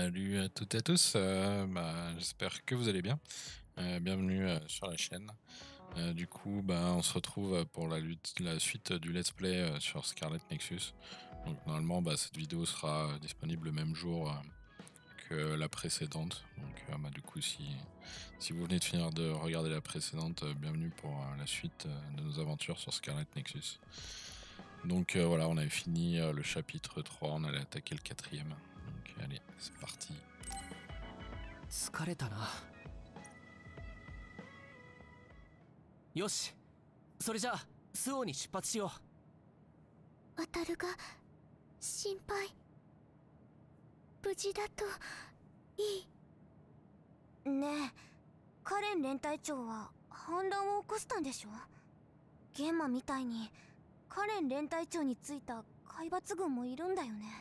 Salut à toutes et à tous, j'espère que vous allez bien. Bienvenue sur la chaîne. Du coup, on se retrouve pour la suite du let's play sur Scarlet Nexus. Donc normalement, cette vidéo sera disponible le même jour que la précédente. Donc du coup, si vous venez de finir de regarder la précédente, bienvenue pour la suite de nos aventures sur Scarlet Nexus. Donc voilà, on avait fini le chapitre 3, on allait attaquer le 4ème. Donc allez, c'est parti. 疲れたな。よし、それじゃあスオに出発しよう。渡るが心配。無事だといい。ねえ、カレン連隊長は反乱を起こしたんでしょ。ゲンマみたいにカレン連隊長についた海抜軍もいるんだよね。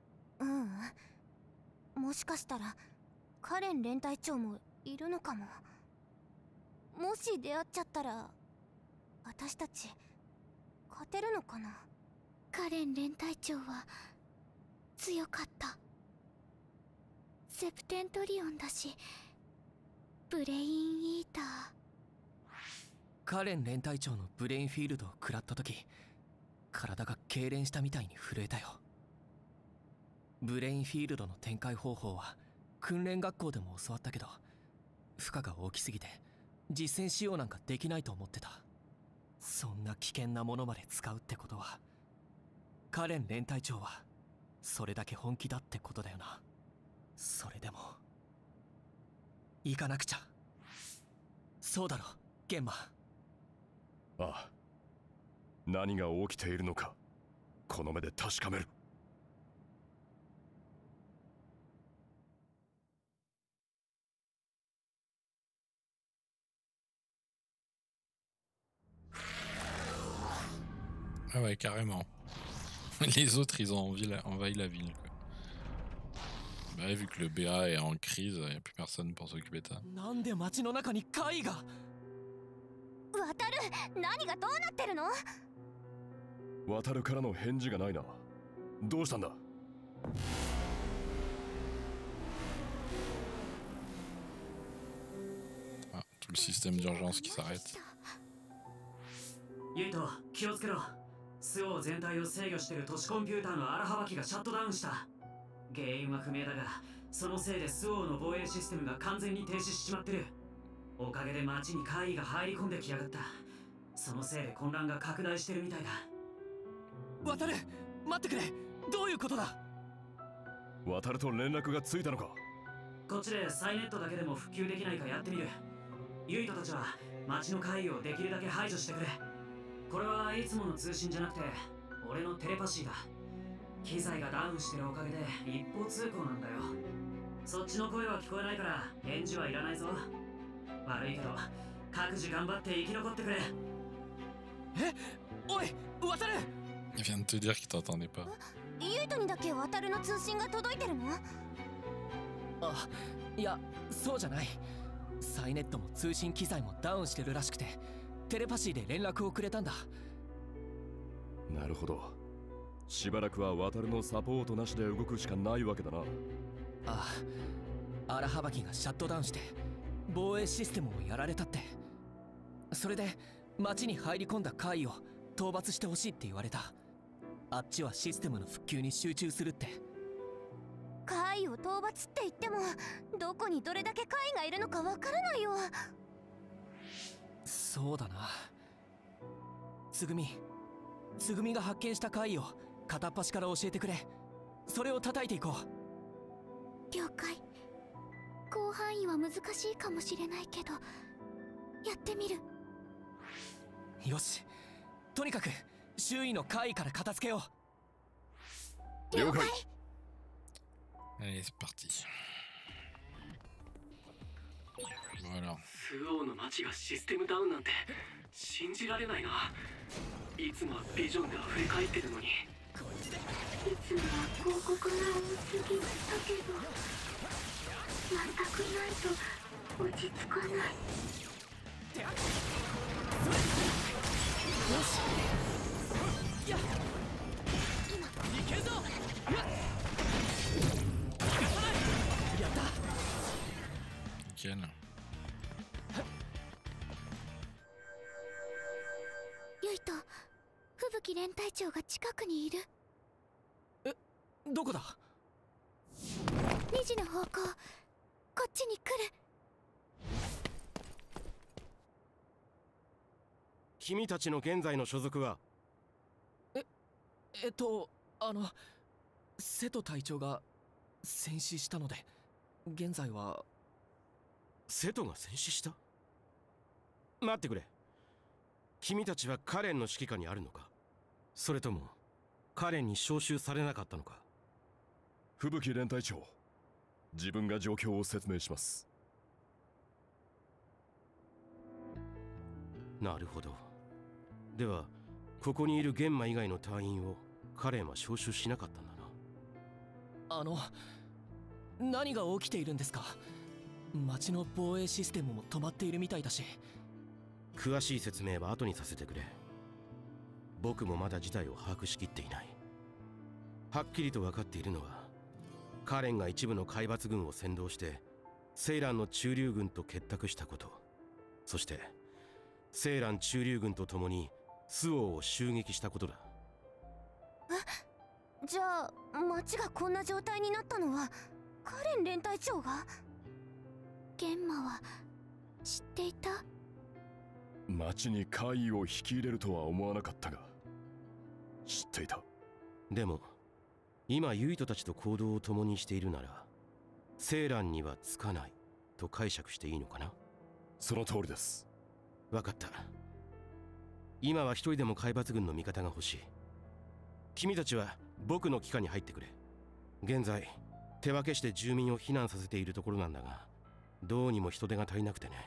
もしかしたらカレン連隊長もいるのかも。もし出会っちゃったら私たち勝てるのかな。カレン連隊長は強かった。セプテントリオンだし、ブレインイーター。 カレン連隊長のブレインフィールドを食らった時、体が痙攣したみたいに震えたよ。ブレインフィールドの展開方法は訓練学校でも教わったけど、負荷が大きすぎて実践使用なんかできないと思ってた。そんな危険なものまで使うってことは、カレン連隊長はそれだけ本気だってことだよな。それでも行かなくちゃ。そうだろ、ゲンマ。 ああ、何が起きているのかこの目で確かめる。 Ah ouais, carrément. Les autres, ils ont envahi la ville, quoi. Bah, vu que le BA est en crise, il n'y a plus personne pour s'occuper de ça. なんで街の中に怪異が。 渡る、何がどうなってるの？ 渡るからの返事がないな。どうしたんだ？ Ah, tout le système d'urgence qui s'arrête. ユイト、気をつけろ。スオ全体を制御している都市コンピューターの荒はばきがシャットダウンした。原因は不明だが、そのせいでスオの防衛システムが完全に停止しちまってる。おかげで街に怪異が入り込んできやがった。そのせいで混乱が拡大してるみたいだ。 渡る、待ってくれ。どういうことだ？ 渡ると連絡がついたのか？ こっちでサイネットだけでも復旧できないかやってみる。ユイトたちは街の怪異をできるだけ排除してくれ。これはいつもの通信じゃなくて俺のテレパシーだ。機材がダウンしてるおかげで一方通行なんだよ。そっちの声は聞こえないから返事はいらないぞ。悪いけど各自頑張って生き残ってくれ。 え、おい、渡る。 Il vient de te dire qu'il t'entendait pas. ユイトにだけ渡るの通信が届いてるの？ あ、いや、そうじゃない。サイネットも通信機材もダウンしてるらしくて、テレパシーで連絡をくれたんだ。 なるほど。しばらくは渡るのサポートなしで動くしかないわけだな。 ああ、荒はばきがシャットダウンして防衛システムをやられたって。それで街に入り込んだ怪異を討伐してほしいって言われた。あっちはシステムの復旧に集中するって。 怪異を討伐って言っても、どこにどれだけ怪異がいるのかわからないよ。 そうだな。つぐみが発見した怪異を片っ端から教えてくれ。それを叩いていこう。了解。広範囲は難しいかもしれないけど、やってみる。 よし、とにかく周囲の怪異から片付けよう。了解。 Allez, c'est parti. Voilà. スオの街がシステムダウンなんて信じられないな。いつもはビジョンで溢れ返ってるのに。いつもは広告が多すぎだけど、全くないと落ち着かない。よし。やっ。今。いけるぞ。 nickel. ユイと吹雪連隊長が近くにいる。 どこだ。 2時の方向、こっちに来る。 君たちの現在の所属は？ 瀬戸隊長が戦死したので、現在は。 瀬戸が戦死した？待ってくれ。君たちはカレンの指揮下にあるのか？それともカレンに招集されなかったのか？ 吹雪連隊長、自分が状況を説明します。 なるほど。ではここにいる玄馬以外の隊員をカレンは招集しなかったんだな。 何が起きているんですか？町の防衛システムも止まっているみたいだし。 詳しい説明は後にさせてくれ。僕もまだ事態を把握しきっていない。はっきりと分かっているのは、カレンが一部の海抜軍を先導してセイランの中流軍と結託したこと、そしてセイラン中流軍と共にスオーを襲撃したことだ。 じゃあ町がこんな状態になったのはカレン連隊長が？玄馬は知っていた？ 町に怪異を引き入れるとは思わなかったが、知っていた。 でも今ユイトたちと行動を共にしているなら、セイランにはつかないと解釈していいのかな？ その通りです。 分かった。今は一人でも海抜軍の味方が欲しい。君たちは僕の機関に入ってくれ。現在手分けして住民を避難させているところなんだが、どうにも人手が足りなくてね。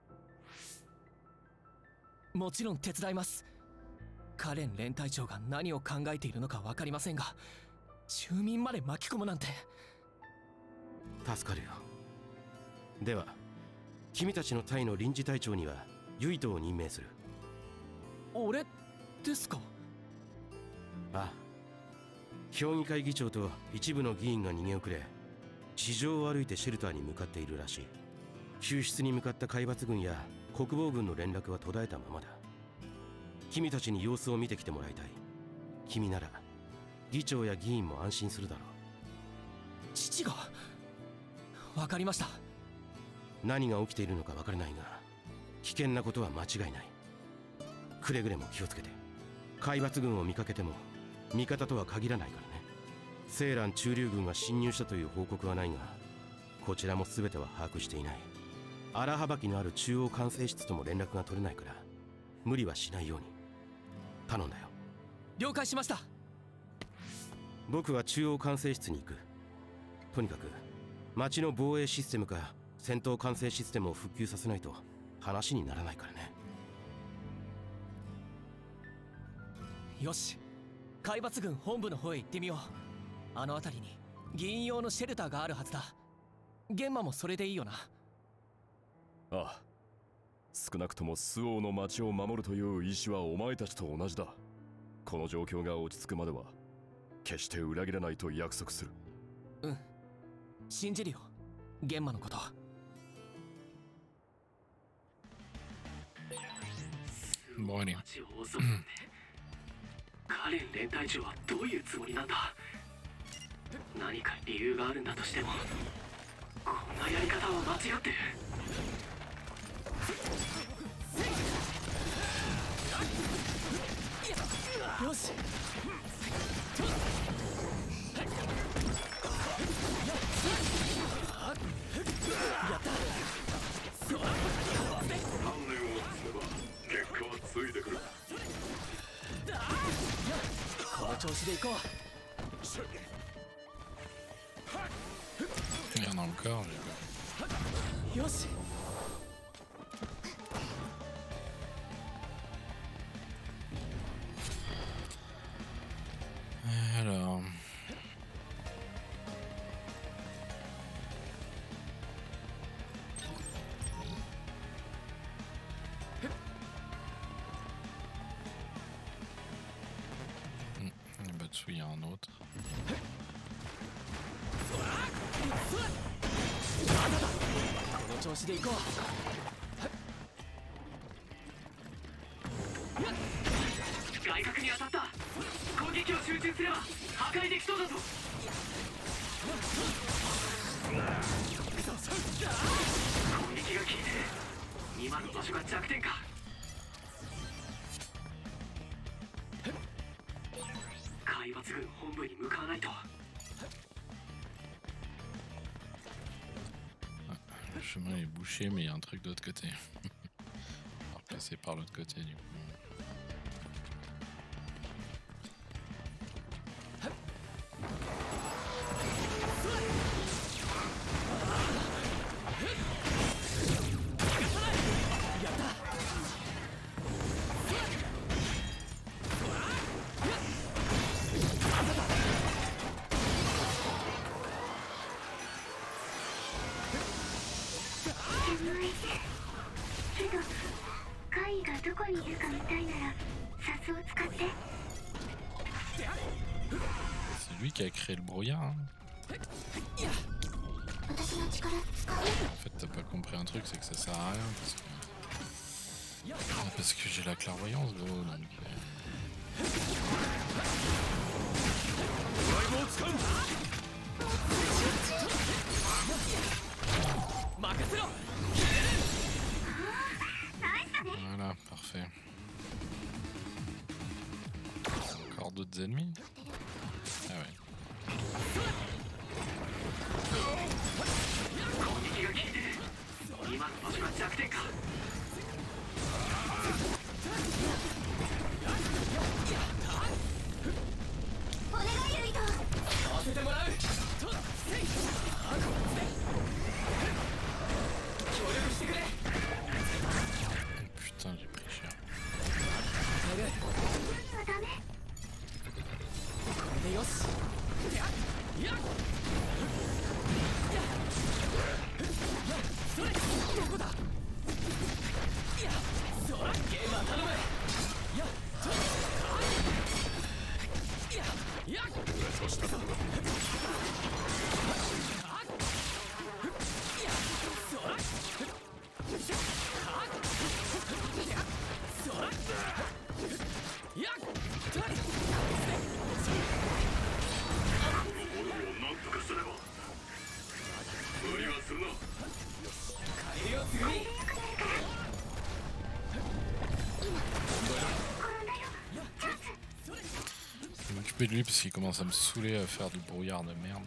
もちろん手伝います。カレン連隊長が何を考えているのか分かりませんが、住民まで巻き込むなんて。 助かるよ。では君たちの隊の臨時隊長にはユイトを任命する。 俺ですか？ ああ、評議会議長と一部の議員が逃げ遅れ、地上を歩いてシェルターに向かっているらしい。救出に向かった海抜軍や国防軍の連絡は途絶えたままだ。君たちに様子を見てきてもらいたい。君なら議長や議員も安心するだろう。 父が？分かりました。 何が起きているのか分からないが、危険なことは間違いない。くれぐれも気をつけて。海抜軍を見かけても味方とは限らないからね。セイラン中流軍が侵入したという報告はないが、こちらも全ては把握していない。荒幅きのある中央管制室とも連絡が取れないから、無理はしないように頼んだよ。 了解しました。 僕は中央管制室に行く。とにかく町の防衛システムか戦闘管制システムを復旧させないと話にならないからね。 よし、海抜軍本部の方へ行ってみよう。あの辺りに議員用のシェルターがあるはずだ。玄馬もそれでいいよな。 ああ、少なくともスオーの町を守るという意志はお前たちと同じだ。この状況が落ち着くまでは決して裏切らないと約束する。 うん、信じるよ、玄馬のこと。 Bon, allez. カレン連隊長はどういうつもりなんだ？何か理由があるんだとしても、こんなやり方は間違ってる。 よし、やった。 鍛錬を積めば結果はついてくる。 この調子でいこう。 Il y en a encore, j'ai peur. よし。 Alors. Bah, dessous, il y a un autre. この調子でいこう。 外角に当たった。攻撃を集中すれば破壊できそうだぞ。攻撃が効いて今の場所が弱点か。海抜軍本部に向かわないと。 Le chemin est bouché, mais il y a un truc de l'autre côté. On va repasser par l'autre côté du coup. C'est lui qui a créé le brouillard. Hein. En fait, t'as pas compris un truc, c'est que ça sert à rien parce que j'ai la clairvoyance, gros. Donc, voilà, parfait. Encore d'autres ennemis? Ah ouais. Putain, j'ai pris cher. Je vais m'occuper de lui parce qu'il commence à me saouler à faire du brouillard de merde.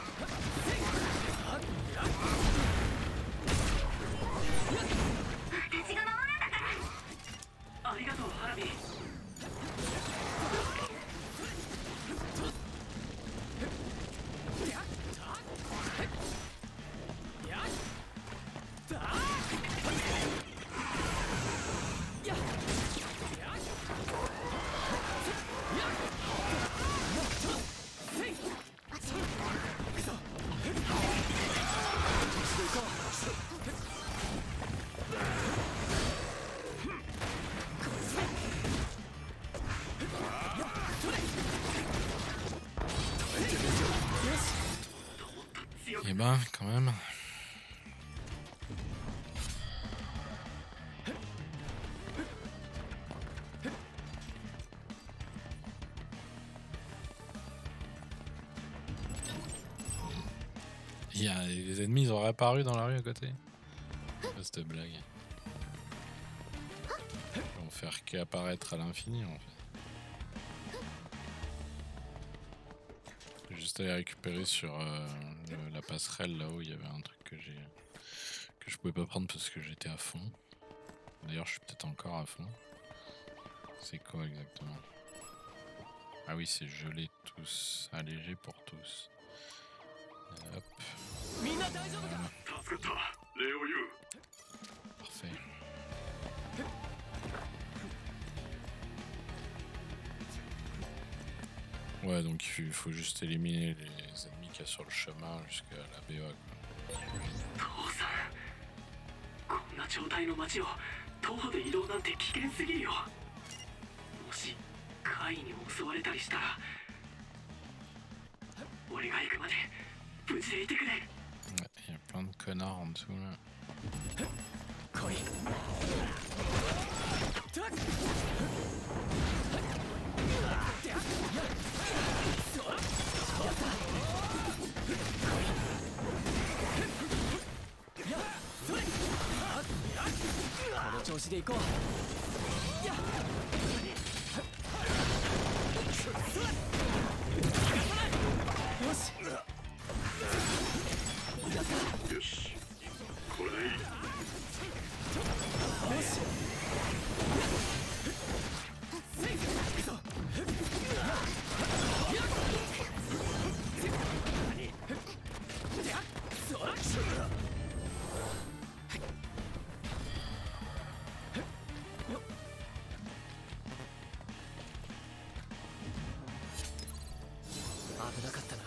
Eh ben, quand même. Les ennemis ils ont réapparu dans la rue à côté. Cette blague. Ils vont faire qu'apparaître à l'infini en fait. Juste aller récupérer sur la passerelle là-haut, il y avait un truc que je pouvais pas prendre parce que j'étais à fond. D'ailleurs je suis peut-être encore à fond. C'est quoi exactement? Ah oui, c'est gelé tous, allégé pour tous. Hop. Voilà. Parfait. Ouais, donc il faut juste éliminer les ennemis qu'il y a sur le chemin jusqu'à la BA. Il y a plein de connards en dessous là. 来い。この調子でいこう。よし。 よし、これでいい。 よし。危なかったな。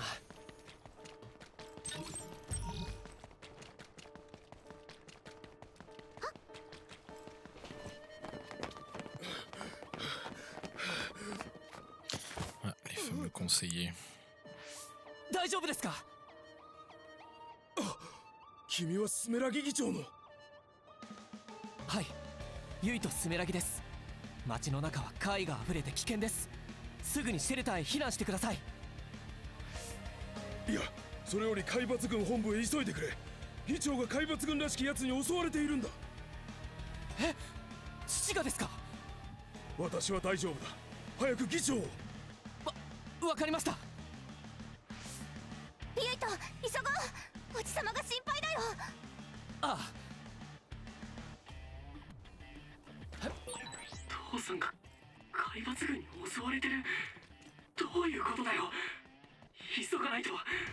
Ah, les fameux conseillers. 大丈夫ですか？ 君はスメラギ議長の。 はい、ユイとスメラギです。街の中は怪異が溢れて危険です。すぐにシェルターへ避難してください。 いや、それより海抜軍本部へ急いでくれ。議長が海抜軍らしき奴に襲われているんだ。 え、父がですか？ 私は大丈夫だ。早く議長を。 わかりました。 ユイと急ごう。おじさまが心配だよ。 ああ。 父さんが海抜軍に襲われてる。どういうことだよ。急がないと。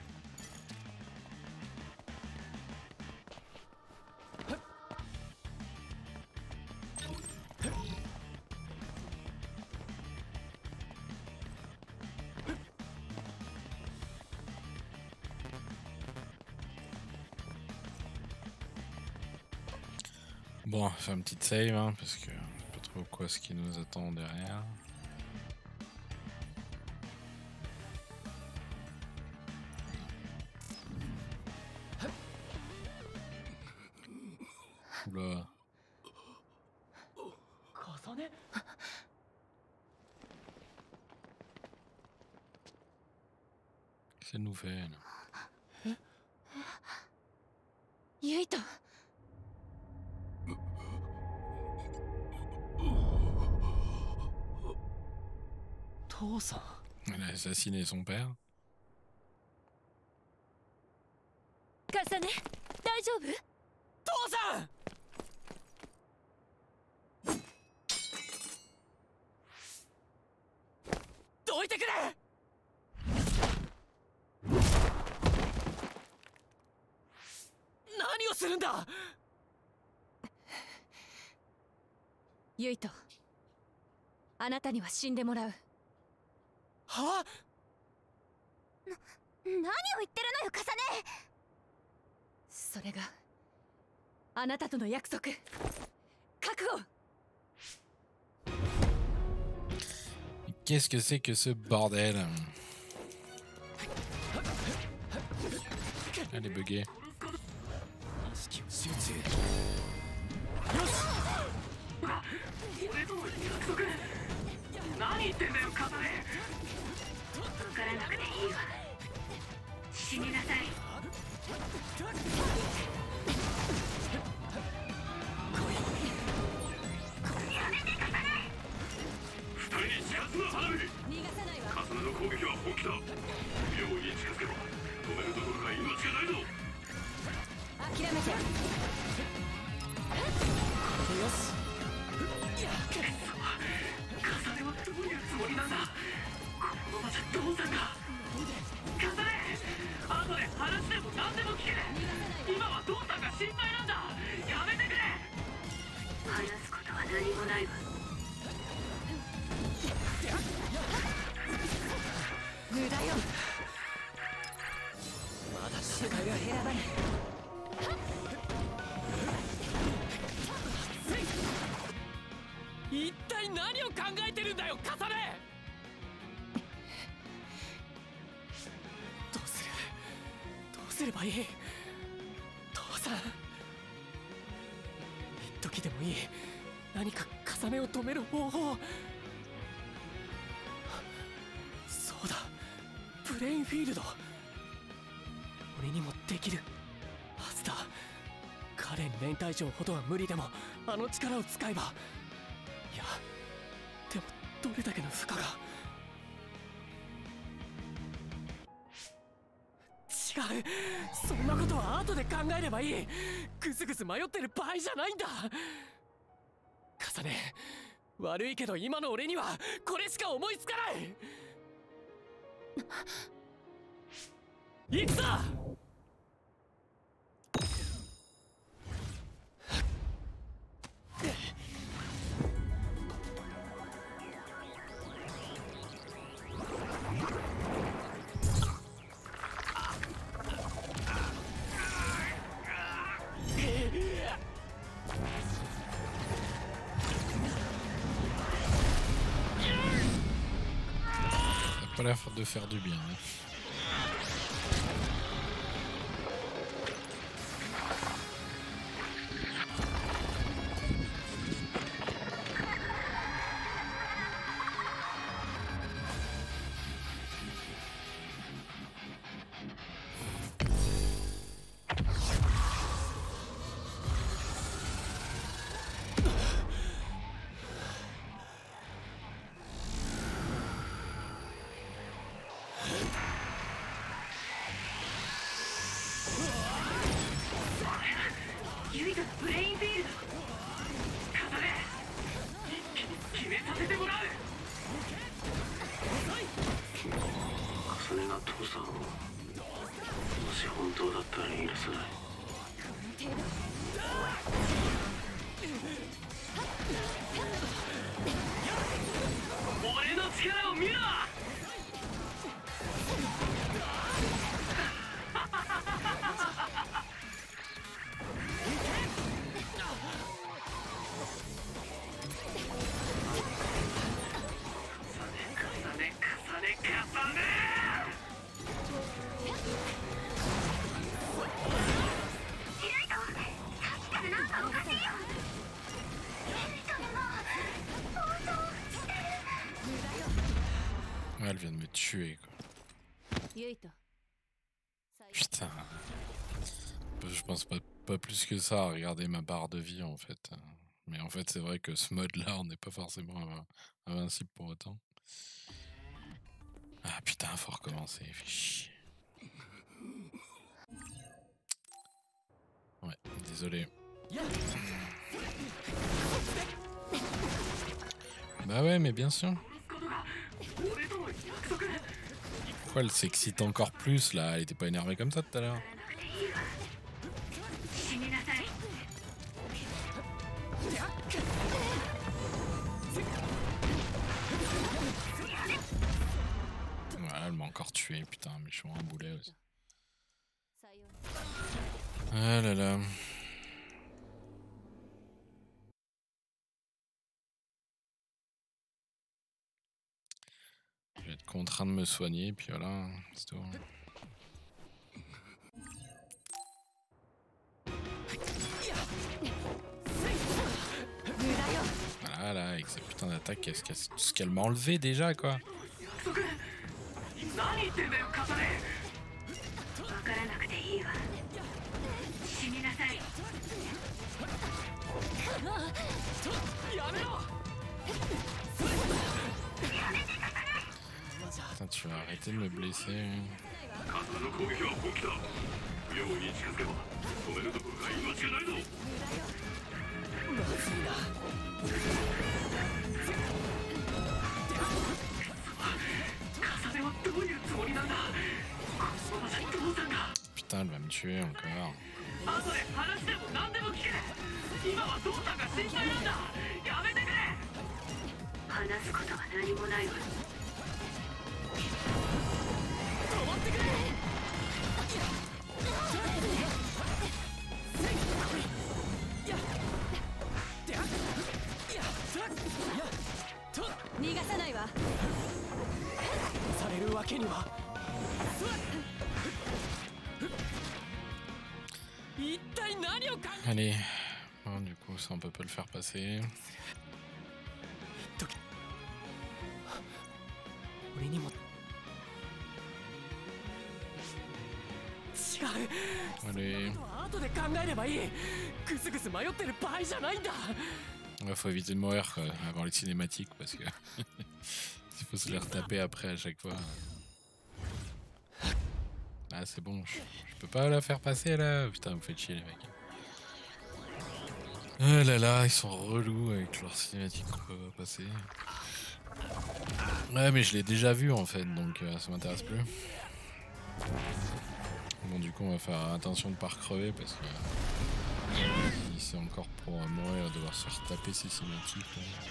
Bon, on va faire une petite save, hein, parce que je sais pas trop quoi ce qui nous attend derrière. Oula. Qu'est-ce qu'elle nous fait, là? ユイと父さん。 Elle a assassiné son père. カサネ、大丈夫？ 父さん。どいてくれ。何をするんだ。 ユイと、あなたには死んでもらう。 はあ。 何を言ってるのよ、カサネ。 それがあなたとの約束。覚悟。 Qu'est-ce que c'est que ce bordel? Elle est buggée. 意識を集中。 俺との約束。何言ってんだよ、カサネ。分からなくていいわ。死になさい。やめて、カサネ。二人に近づくな、花火。 逃がさないわ。 カサネの攻撃は本気だ。妙に近づけろ。止めるどころか命がないぞ。 諦めて。 よし。 カサネはどういうつもりなんだ。このままじゃ父さんが。カサネ、後で話でも何でも聞け。今は父さんが心配なんだ。やめてくれ。話すことは何もないわ。 無駄よ。 まだ戦いが選ばない。 一体何を考えてるんだよ、カサネ。どうすればいい。父さん、 時でもいい。何か重ねを止める方法。そうだ、ブレインフィールド。俺にもできるはずだ。カレン連隊長ほどは無理でもあの力を使えば。いやでもどれだけの負荷が。違う、そんなことは後で考えればいい。ぐずぐず迷ってる場合じゃないんだ。重ね、悪いけど今の俺にはこれしか思いつかない。行くぞ。 Pas l'air de faire du bien. Hein. Elle vient de me tuer quoi. Putain. Je pense pas plus que ça à regarder ma barre de vie en fait. Mais en fait c'est vrai que ce mode là on n'est pas forcément invincible pour autant. Ah putain, faut recommencer, fait chier. Ouais, désolé. Bah ouais, mais bien sûr. Pourquoi elle s'excite encore plus là? Elle était pas énervée comme ça tout à l'heure. Voilà, elle m'a encore tué, putain, méchant, un boulet aussi. Ah là là. Je vais être contraint de me soigner, puis voilà, c'est tout. Voilà, là, avec cette putain d'attaque, ce qu'elle m'a enlevé déjà, quoi. Putain, tu vas arrêter de me blesser. Putain, elle va me tuer encore. Allez, bon, du coup coup, ça, on peut pas le faire passer. 俺にも違う Allez. 後で考えればいいグスグス迷ってる場合じゃないんだ Ouais, faut éviter de mourir quoi, avant les cinématiques parce que il faut se les retaper après à chaque fois. Ah c'est bon, je peux pas la faire passer là. Putain, vous faites chier les mecs. Ah là là, ils sont relous avec leurs cinématiques qu'on peut pas passer. Ouais mais je l'ai déjà vu en fait, donc ça m'intéresse plus. Bon du coup on va faire attention de pas recrever parce que si c'est encore pour mourir, devoir se retaper ces cinématiques.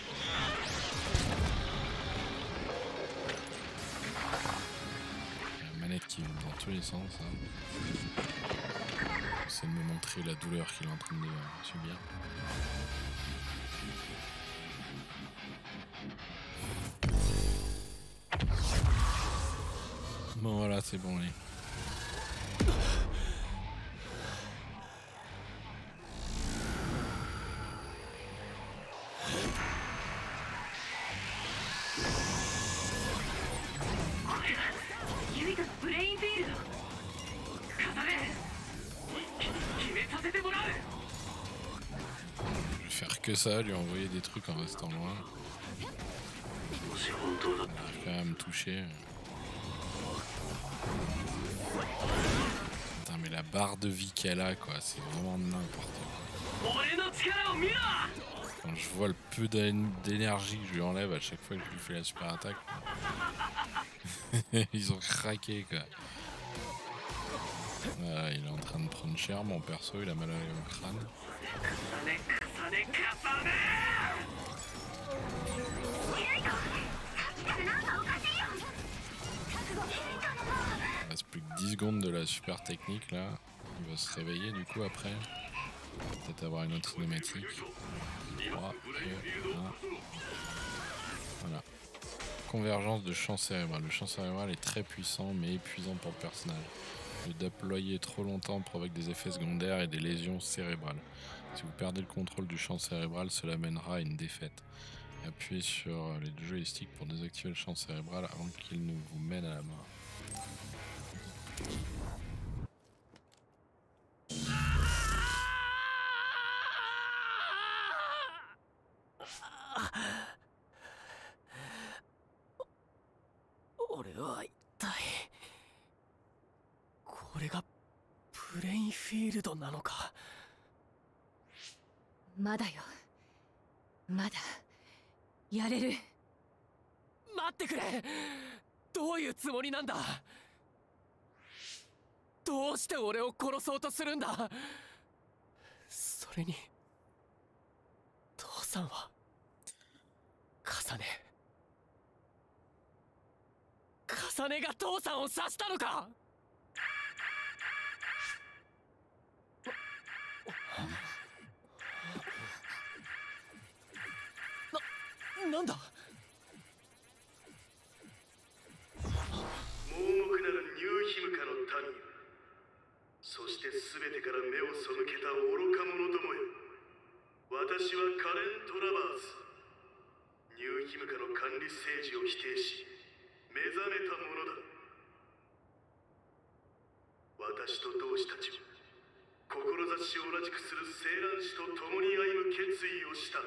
La manette qui va dans tous les sens. Hein. J'essaie de me montrer la douleur qu'il est en train de subir. Bon voilà, c'est bon allez. Je vais faire que ça, lui envoyer des trucs en restant loin. Il arrive quand même à me toucher. Putain mais la barre de vie qu'elle a quoi, c'est vraiment n'importe quoi. Quand je vois le peu d'énergie que je lui enlève à chaque fois que je lui fais la super attaque. Ils ont craqué quoi. Voilà, il est en train de prendre cher mon perso, il a mal au crâne. Il reste plus que 10 secondes de la super technique là. Il va se réveiller du coup après. Peut-être avoir une autre cinématique. 3, 2, 1. Voilà. Convergence de champ cérébral. Le champ cérébral est très puissant mais épuisant pour le personnage. Le déployer trop longtemps provoque des effets secondaires et des lésions cérébrales. Si vous perdez le contrôle du champ cérébral, cela mènera à une défaite. Appuyez sur les deux joysticks pour désactiver le champ cérébral avant qu'il ne vous mène à la mort. まだよまだやれる待ってくれどういうつもりなんだどうして俺を殺そうとするんだそれに父さんは重ねが父さんを刺したのかなんだ盲目なるニューヒムカの民よそして全てから目を背けた愚か者どもよ私はカレン・トラバースニューヒムカの管理政治を否定し目覚めた者だ私と同志たちは志を同じくする青蘭氏と共に歩む決意をした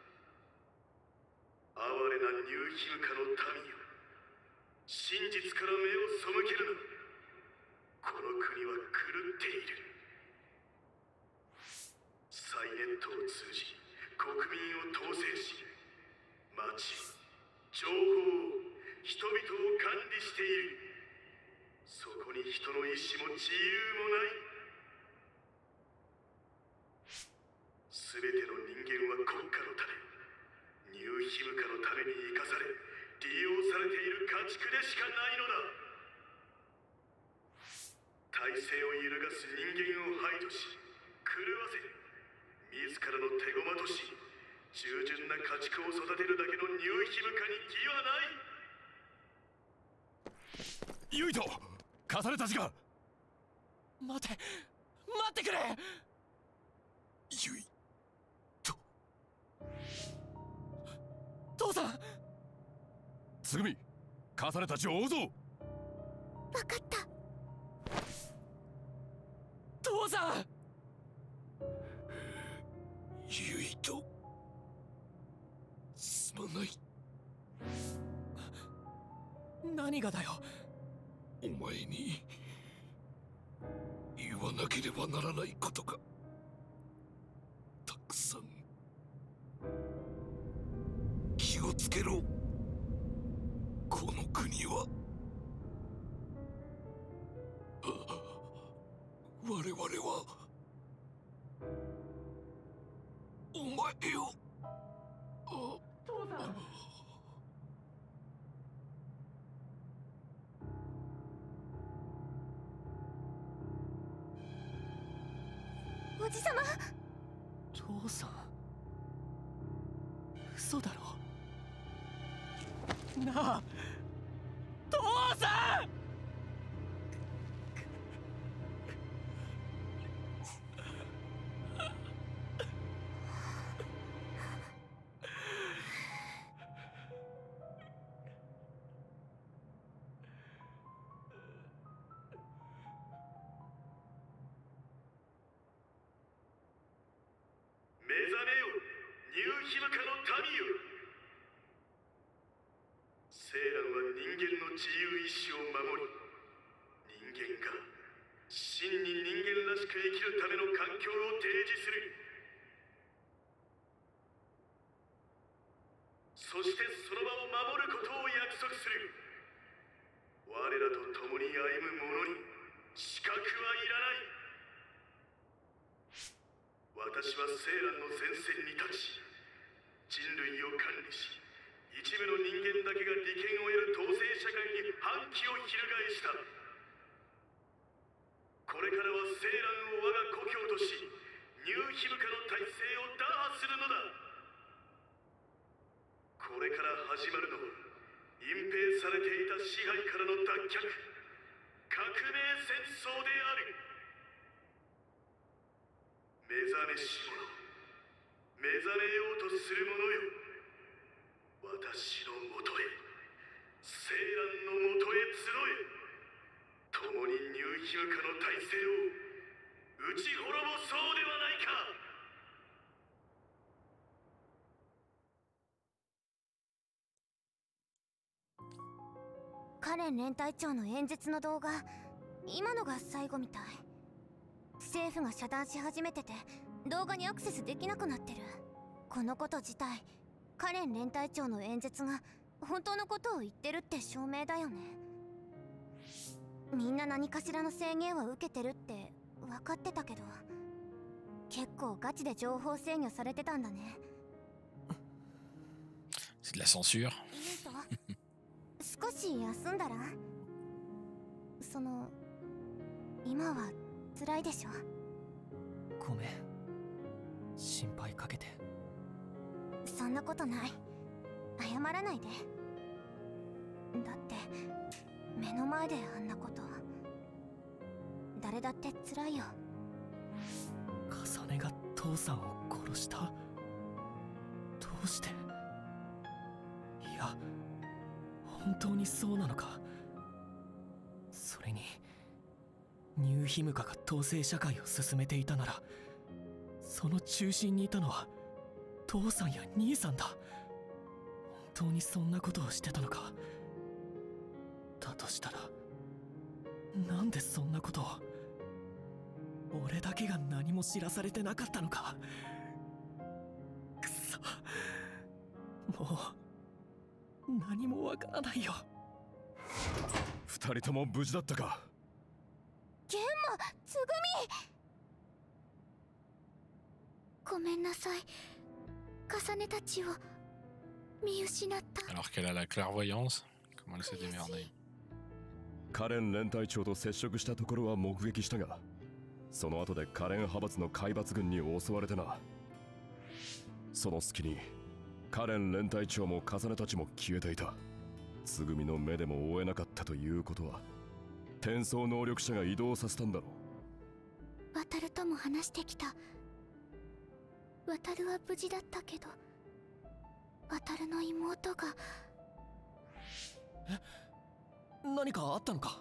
哀れなニューヒムカの民よ真実から目を背けるなこの国は狂っているサイネットを通じ国民を統制し町情報人々を管理しているそこに人の意志も自由もない全ての人間は国家のためニューヒムカのために生かされ利用されている家畜でしかないのだ体制を揺るがす人間を排除し狂わせ自らの手駒とし従順な家畜を育てるだけのニューヒムカに義はないユイト重ねたちが待ってくれユイト父さん。 つぐみ、重ねたちを追うぞ。 分かった。 父さん。 ユイト、すまない。 何がだよ。 お前に言わなければならないことがたくさん。気をつけろ。この国は我々はお前を。 父さん。 おじさま。 父さん、嘘だろ。なあ、父さん。 目覚めよ、ニューヒムカの民よ。セーランは人間の自由意志を守り、人間が真に人間らしく生きるための環境を提示する。そしてその場を守ることを約束する。我らと共に歩む者に資格はいらない。私はセーランの前線に立ち、人類を管理し、一部の人間だけが利権を得る統制社会に反旗を翻した。これからはセーランを我が故郷とし、ニューヒムカの体制を打破するのだ。これから始まるのは、隠蔽されていた支配からの脱却、革命戦争である。目覚めし者、目覚めようとする者よ。私のもとへ、セーランのもとへ集え。共にニューヒムカの体制を打ち滅ぼそうではないか。 カレン連隊長の演説の動画、今のが最後みたい。政府が遮断し始めてて、動画にアクセスできなくなってる。このこと自体、カレン連隊長の演説が本当のことを言ってるって証明だよね。みんな何かしらの制限は受けてるって分かってたけど、結構ガチで情報制御されてたんだね。 C'est de la censure. 少し休んだら？今は辛いでしょ。 ごめん、心配かけて。 そんなことない。謝らないで。だって目の前であんなこと、誰だって辛いよ。 重ねが父さんを殺した？どうして？いや、本当にそうなのか。それにニューヒムカが統制社会を進めていたなら、その中心にいたのは父さんや兄さんだ。本当にそんなことをしてたのか。だとしたら、なんでそんなことを。俺だけが何も知らされてなかったのか。くそ、もう何もわからないよ。 二人とも無事だったか。 玄馬、つぐみ。ごめんなさい。重ねたちを見失った。 Alors qu'elle a la clairvoyance, comment elle s'est démerdée. カレン連隊長と接触したところは目撃したが、その後でカレン派閥の海抜軍に襲われてな。その隙にカレン連隊長も重ねたちも消えていた。つぐみの目でも追えなかったということは、転送能力者が移動させたんだろう。ワタルとも話してきた。ワタルは無事だったけど、 渡るの妹が。 何かあったのか？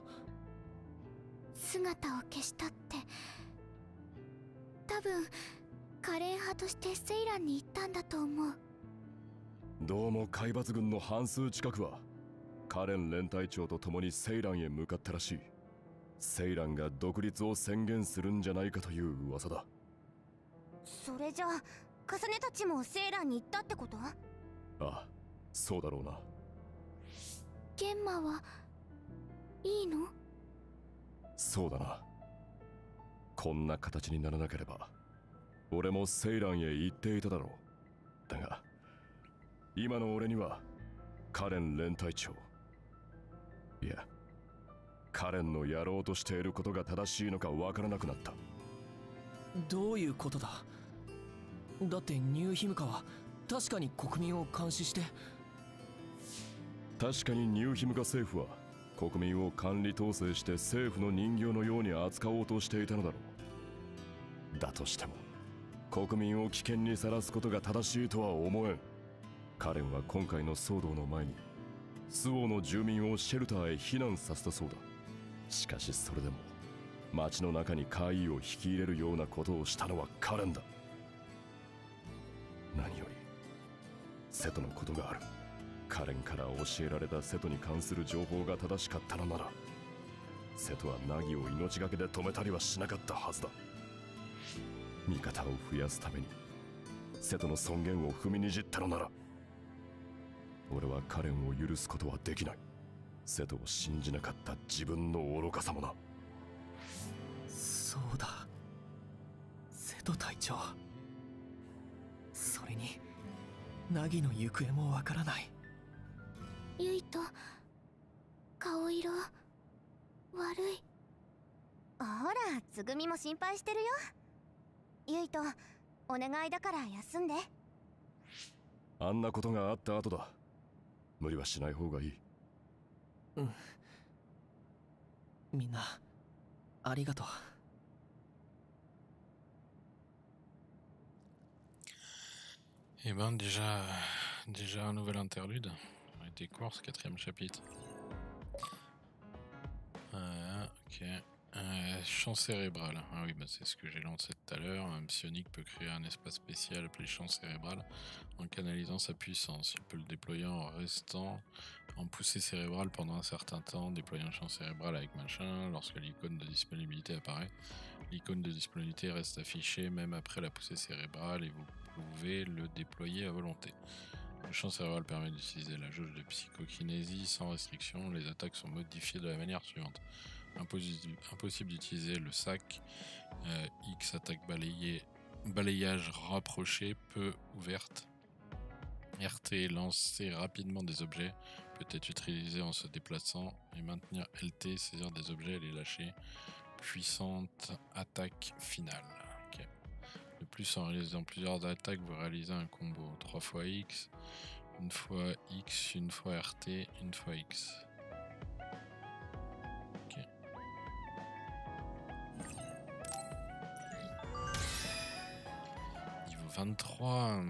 姿を消したって。多分カレン派としてセイランに行ったんだと思う。 どうも海抜軍の半数近くはカレン連隊長と共にセイランへ向かったらしい。セイランが独立を宣言するんじゃないかという噂だ。 それじゃあカサネたちもセイランに行ったってこと？ ああ、そうだろうな。 ゲンマはいいの？ そうだな。こんな形にならなければ俺もセイランへ行っていただろう。だが今の俺にはカレン連隊長、いやカレンのやろうとしていることが正しいのかわからなくなった。 どういうことだ？だってニューヒムカは確かに国民を監視して。 確かにニューヒムカ政府は国民を管理統制して政府の人形のように扱おうとしていたのだろう。だとしても国民を危険にさらすことが正しいとは思えん。カレンは今回の騒動の前にスオーの住民をシェルターへ避難させたそうだ。しかしそれでも町の中に怪異を引き入れるようなことをしたのはカレンだ。何より瀬戸のことがある。カレンから教えられた瀬戸に関する情報が正しかったのなら瀬戸はナギを命がけで止めたりはしなかったはずだ。味方を増やすために瀬戸の尊厳を踏みにじったのなら俺はカレンを許すことはできない。瀬戸を信じなかった自分の愚かさもな。 そうだ、瀬戸隊長。それにナギの行方もわからない。 ユイと顔色悪い。ほら、つぐみも心配してるよ。ユイとお願いだから休んで。 あんなことがあった後だ。無理はしない方がいい。 うん。みんなありがとう。 Eh ben déjà un nouvel interlude. On a été court ce 4e chapitre. Ok. Champ cérébral. Ah oui, bah c'est ce que j'ai lancé tout à l'heure. Un psionique peut créer un espace spécial appelé champ cérébral en canalisant sa puissance. Il peut le déployer en restant en poussée cérébrale pendant un certain temps, déployer un champ cérébral avec machin. Lorsque l'icône de disponibilité apparaît, l'icône de disponibilité reste affichée même après la poussée cérébrale et vous pouvez le déployer à volonté. Le champ cérébral permet d'utiliser la jauge de psychokinésie sans restriction. Les attaques sont modifiées de la manière suivante. Impossible d'utiliser le sac. X attaque balayage rapproché, peu ouverte. RT lancer rapidement des objets, peut être utilisé en se déplaçant, et maintenir LT saisir des objets et les lâcher. Puissante attaque finale. Okay. De plus, en réalisant plusieurs attaques, vous réalisez un combo 3 fois X, une fois X, une fois RT, une fois X. Ok. Niveau 23.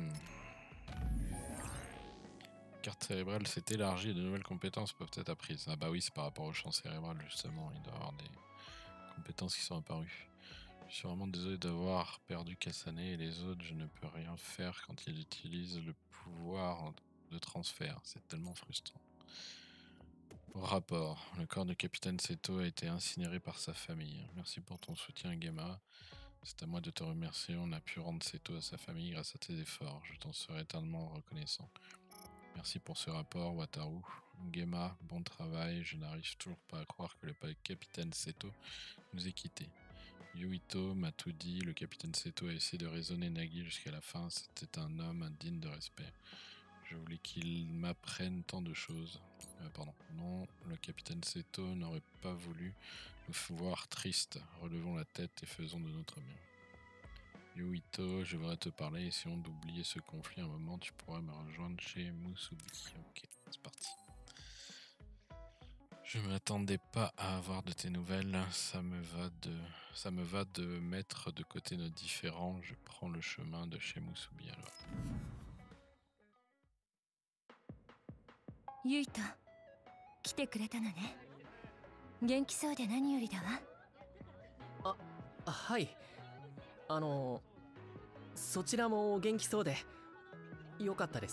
Carte cérébrale s'est élargie et de nouvelles compétences peuvent être apprises. Ah bah oui, c'est par rapport au champ cérébral justement, il doit y avoir des compétences qui sont apparues. Je suis vraiment désolé d'avoir perdu Kasane et les autres, je ne peux rien faire quand ils utilisent le pouvoir de transfert, c'est tellement frustrant. Rapport, le corps du capitaine Seto a été incinéré par sa famille. Merci pour ton soutien Gema, c'est à moi de te remercier, on a pu rendre Seto à sa famille grâce à tes efforts, je t'en serai éternellement reconnaissant. Merci pour ce rapport Wataru. Gema, bon travail, je n'arrive toujours pas à croire que le capitaine Seto nous ait quittés. Yuito m'a tout dit, le capitaine Seto a essayé de raisonner Nagi jusqu'à la fin, c'était un homme indigne de respect. Je voulais qu'il m'apprenne tant de choses. Non, le capitaine Seto n'aurait pas voulu nous voir tristes. Relevons la tête et faisons de notre mieux. Yuito, je voudrais te parler, essayons d'oublier ce conflit un moment, tu pourras me rejoindre chez Musubi. Ok, c'est parti. Je m'attendais pas à avoir de tes nouvelles, ça me va de mettre de côté nos différends, je prends le chemin de chez Musubi alors. ゆいと来てくれたのね。元気そうで何よりだわ。 はい。そちらもお元気そうでよかったです。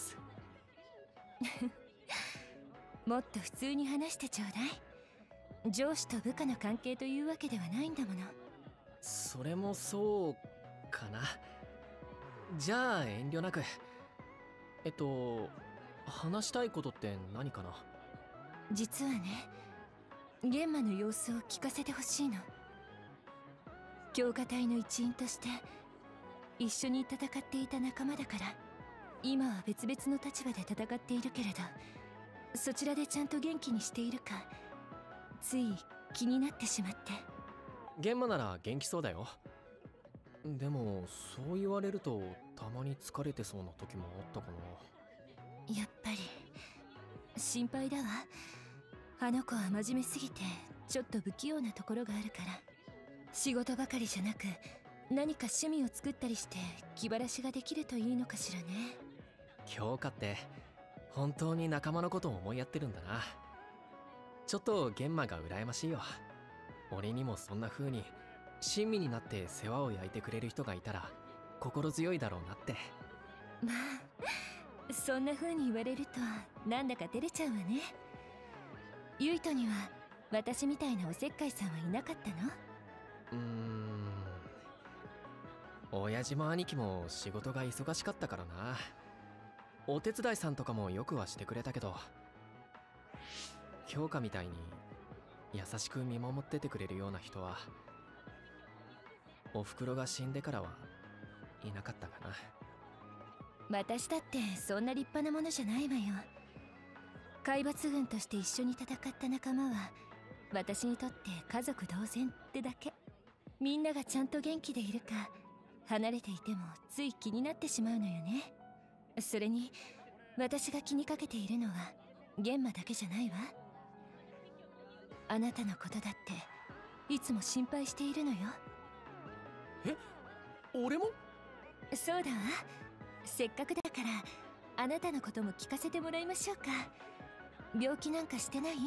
もっと普通に話してちょうだい。上司と部下の関係というわけではないんだもの。 それもそうかな。じゃあ遠慮なく。話したいことって何かな。 実はね、玄馬の様子を聞かせてほしいの。強化隊の一員として一緒に戦っていた仲間だから。今は別々の立場で戦っているけれど、そちらでちゃんと元気にしているかつい気になってしまって。 玄馬なら元気そうだよ。でもそう言われるとたまに疲れてそうな時もあったかな。 やっぱり心配だわ。あの子は真面目すぎてちょっと不器用なところがあるから。仕事ばかりじゃなく何か趣味を作ったりして気晴らしができるといいのかしらね。 強化って本当に仲間のことを思いやってるんだな。ちょっと玄馬が羨ましいよ。俺にもそんな風に親身になって世話を焼いてくれる人がいたら心強いだろうなって。 まあそんな風に言われるとなんだか照れちゃうわね。ゆいとには私みたいなおせっかいさんはいなかったの？ 親父も兄貴も仕事が忙しかったからな。お手伝いさんとかもよくはしてくれたけど、京香みたいに優しく見守っててくれるような人はおふくろが死んでからはいなかったかな。 私だってそんな立派なものじゃないわよ。海抜軍として一緒に戦った仲間は私にとって家族同然ってだけ。みんながちゃんと元気でいるか離れていてもつい気になってしまうのよね。それに私が気にかけているのは玄馬だけじゃないわ。あなたのことだっていつも心配しているのよ。 え、俺も？ そうだわ。せっかくだからあなたのことも聞かせてもらいましょうか。病気なんかしてない？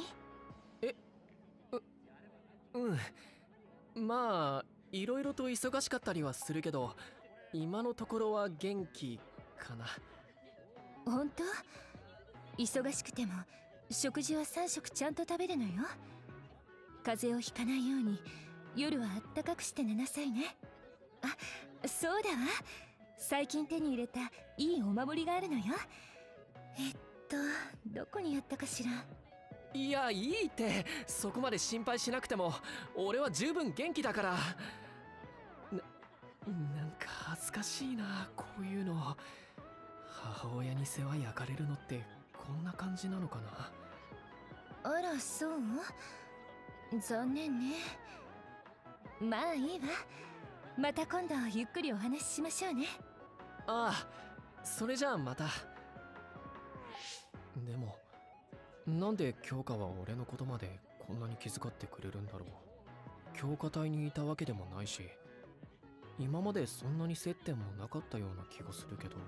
まあいろいろと忙しかったりはするけど、今のところは元気かな。 本当？忙しくても食事は3食ちゃんと食べるのよ。風邪をひかないように夜はあったかくして寝なさいね。あ、そうだわ。最近手に入れたいいお守りがあるのよ。どこにやったかしら。 いや、いいって。そこまで心配しなくても俺は十分元気だから。なんか恥ずかしいな、こういうの。母親に世話焼かれるのってこんな感じなのかな。 あら、そう？残念ね。まあいいわ。また今度ゆっくりお話ししましょうね。 ああ、それじゃあまた。でもなんで京香は俺のことまでこんなに気遣ってくれるんだろう。強化隊にいたわけでもないし、今までそんなに接点もなかったような気がするけど。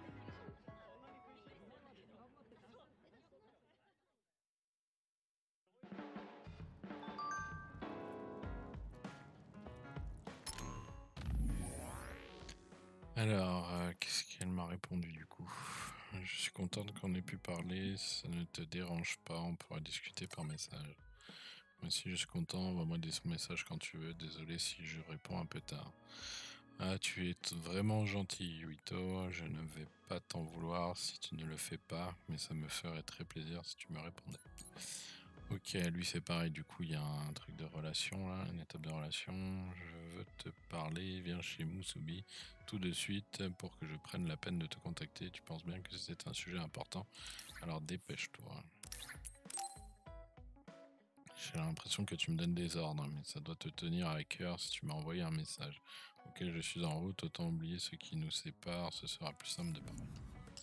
Alors, qu'est-ce qu'elle m'a répondu du coup? Je suis contente qu'on ait pu parler, si ça ne te dérange pas, on pourra discuter par message. Moi aussi je suis content, envoie-moi des messages quand tu veux, désolé si je réponds un peu tard. Ah, tu es vraiment gentil, Yuito, je ne vais pas t'en vouloir si tu ne le fais pas, mais ça me ferait très plaisir si tu me répondais. Ok, lui c'est pareil, du coup il y a un truc de relation là, une étape de relation. Je veux te parler, viens chez Musubi tout de suite pour que je prenne la peine de te contacter. Tu penses bien que c'est un sujet important, alors dépêche-toi. J'ai l'impression que tu me donnes des ordres, mais ça doit te tenir à cœur si tu m'as envoyé un message. Ok, je suis en route, autant oublier ce qui nous sépare, ce sera plus simple de parler.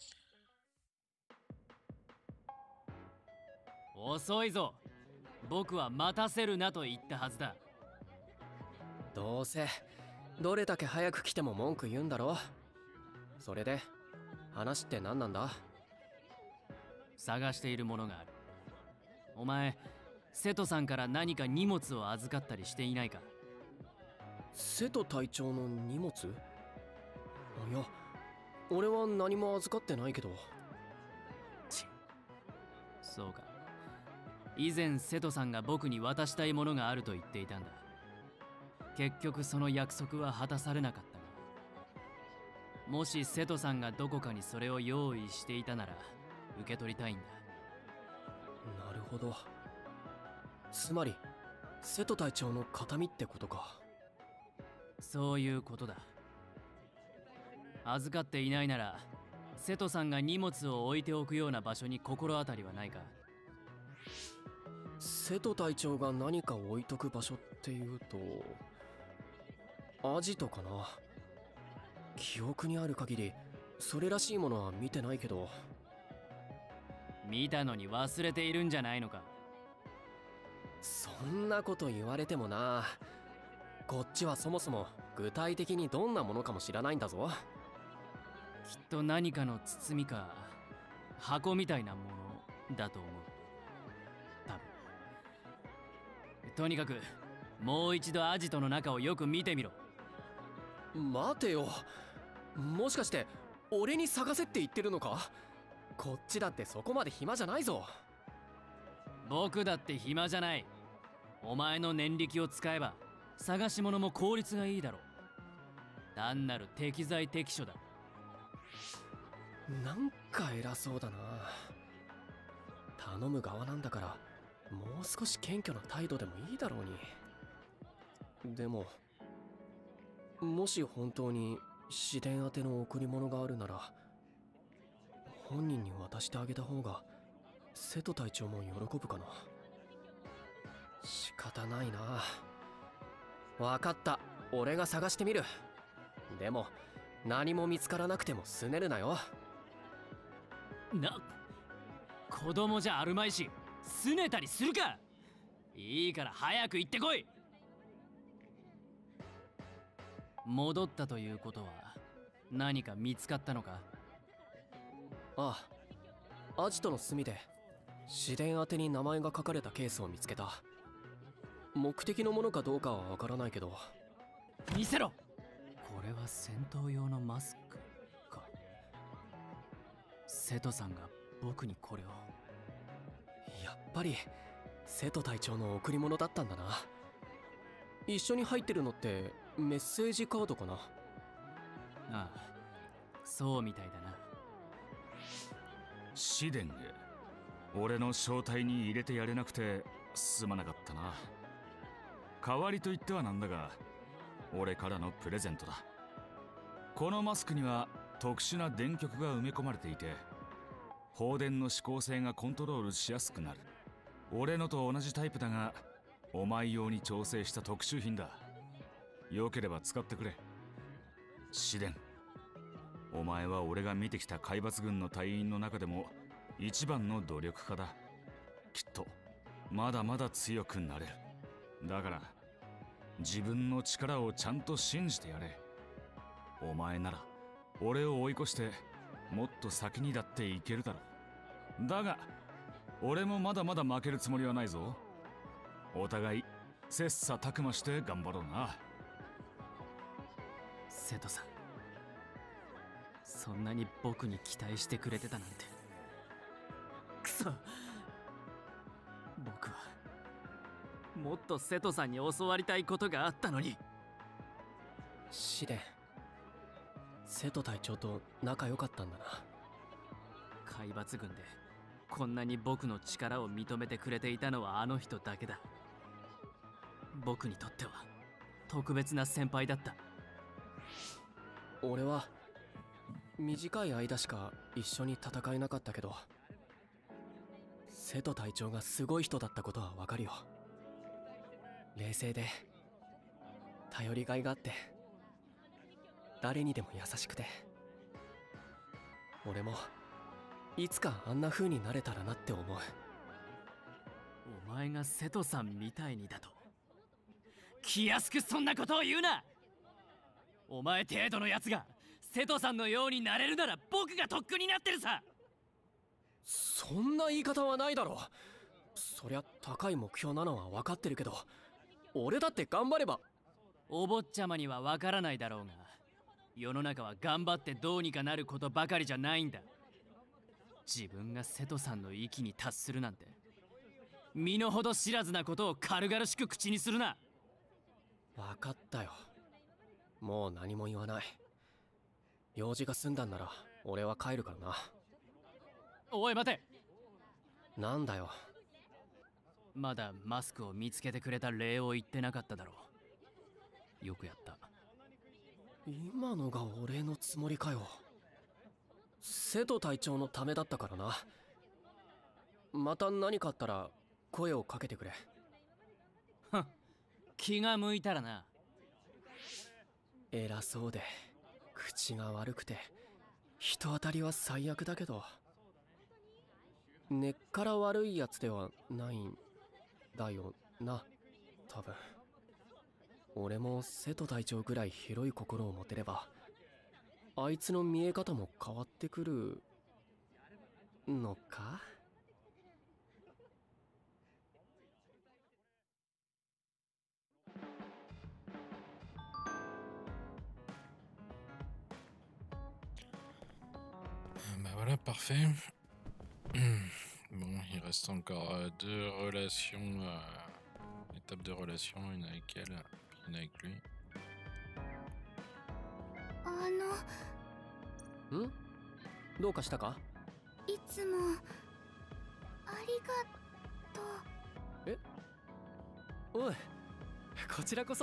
遅いぞ。僕は待たせるなと言ったはずだ。 どうせどれだけ早く来ても文句言うんだろ。それで話って何なんだ？ 探しているものがある。お前瀬戸さんから何か荷物を預かったりしていないか？ 瀬戸隊長の荷物？いや、俺は何も預かってないけど。 そうか。以前瀬戸さんが僕に渡したいものがあると言っていたんだ。結局その約束は果たされなかったが、もし瀬戸さんがどこかにそれを用意していたなら受け取りたいんだ。 なるほど。つまり瀬戸隊長の形見ってことか。 そういうことだ。預かっていないなら瀬戸さんが荷物を置いておくような場所に心当たりはないか？ 瀬戸隊長が何か置いとく場所っていうと、アジトかな。記憶にある限りそれらしいものは見てないけど。 見たのに忘れているんじゃないのか？ そんなこと言われてもな。こっちはそもそも具体的にどんなものかも知らないんだぞ。 きっと何かの包みか箱みたいなものだと思う。多分。とにかくもう一度アジトの中をよく見てみろ。 待てよ、もしかして俺に探せって言ってるのか？こっちだってそこまで暇じゃないぞ。 僕だって暇じゃない。お前の念力を使えば探し物も効率がいいだろう。単なる適材適所だ。 なんか偉そうだな。頼む側なんだからもう少し謙虚な態度でもいいだろうに。でももし本当に市電宛ての贈り物があるなら本人に渡してあげた方が瀬戸隊長も喜ぶかな。仕方ないな。分かった、俺が探してみる。でも何も見つからなくてもすねるなよ。 子供じゃあるまいしすねたりするか。いいから早く行ってこい。戻ったということは何か見つかったのか？ ああ、アジトの隅で市電宛てに名前が書かれたケースを見つけた。目的のものかどうかはわからないけど。 見せろ。これは戦闘用のマスクか。瀬戸さんが僕にこれを。 やっぱり瀬戸隊長の贈り物だったんだな。一緒に入ってるのってメッセージカードかな。 ああ、そうみたいだな。 シデンへ、俺の正体に入れてやれなくてすまなかったな。代わりと言ってはなんだが俺からのプレゼントだ。このマスクには特殊な電極が埋め込まれていて放電の指向性がコントロールしやすくなる。俺のと同じタイプだがお前用に調整した特殊品だ。よければ使ってくれ。シデン、お前は俺が見てきた海抜軍の隊員の中でも一番の努力家だ。きっとまだまだ強くなれる。だから自分の力をちゃんと信じてやれ。お前なら俺を追い越してもっと先にだっていけるだろう。だが俺もまだまだ負けるつもりはないぞ。お互い切磋琢磨して頑張ろうな。 瀬戸さん、そんなに僕に期待してくれてたなんて。くそ、僕はもっと瀬戸さんに教わりたいことがあったのに。 シデン、瀬戸隊長と仲良かったんだな。 海抜軍でこんなに僕の力を認めてくれていたのはあの人だけだ。僕にとっては特別な先輩だった。 俺は短い間しか一緒に戦えなかったけど瀬戸隊長がすごい人だったことはわかるよ。冷静で頼りがいがあって誰にでも優しくて、俺もいつかあんな風になれたらなって思う。 お前が瀬戸さんみたいにだと。気安くそんなことを言うな。お前程度のやつが瀬戸さんのようになれるなら僕がとっくになってるさ。 そそんな言い方はないだろう。そりゃ高い目標なのは分かってるけど、俺だって頑張れば。 お坊ちゃまには分からないだろうが、世の中は頑張ってどうにかなることばかりじゃないんだ。自分が瀬戸さんの域に達するなんて身の程知らずなことを軽々しく口にするな。 分かったよ。もう何も言わない。用事が済んだんなら俺は帰るからな。 おい待て。 なんだよ。 まだマスクを見つけてくれた礼を言ってなかっただろう。よくやった。 今のがお礼のつもりかよ。瀬戸隊長のためだったからな。また何かあったら声をかけてくれ。 はっ、気が向いたらな。 偉そうで口が悪くて人当たりは最悪だけど、根っから悪いやつではないんだよな、多分。俺も瀬戸隊長ぐらい広い心を持てれば、あいつの見え方も変わってくるのか。 Bah voilà, parfait. Bon, il reste encore deux relations, étapes de relation, une avec elle, puis une avec lui. ん？どうかしたか？ いつもありがとう。 え？おい、こちらこそ。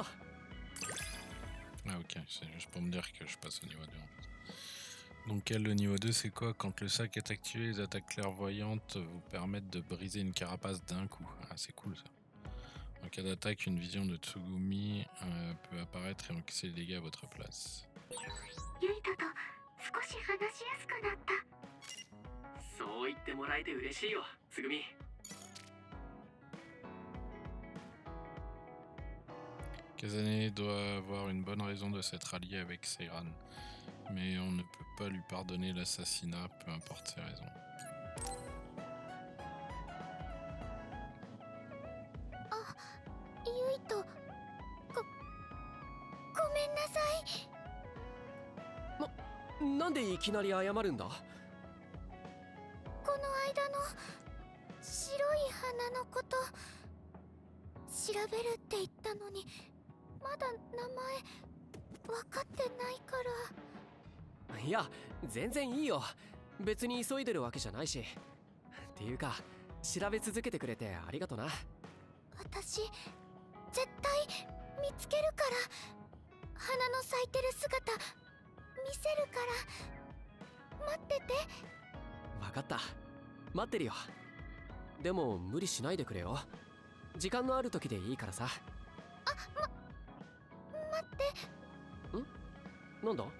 Ah ok, c'est juste pour me dire que je passe au niveau 2 en fait. Donc le niveau 2 c'est quoi? Quand le sac est activé, les attaques clairvoyantes vous permettent de briser une carapace d'un coup. Ah c'est cool ça. En cas d'attaque, une vision de Tsugumi peut apparaître et encaisser les dégâts à votre place. ユイトと少し話しやすくなった。 そう言ってもらえて嬉しいよ、つぐみ。 Kazane doit avoir une bonne raison de s'être allié avec Seiran, mais on ne peut pas lui pardonner l'assassinat, peu importe ses raisons. あ、ユイト、ごめんなさい。 なんでいきなり謝るんだ？ この間の白い花のこと調べるって言ったのに、まだ名前分かってないから。 いや、全然いいよ。別に急いでるわけじゃないし。っていうか、調べ続けてくれてありがとな。 私絶対見つけるから。花の咲いてる姿見せるから待ってて。 分かった、待ってるよ。でも無理しないでくれよ。時間のある時でいいからさ。 待って。 なんだ？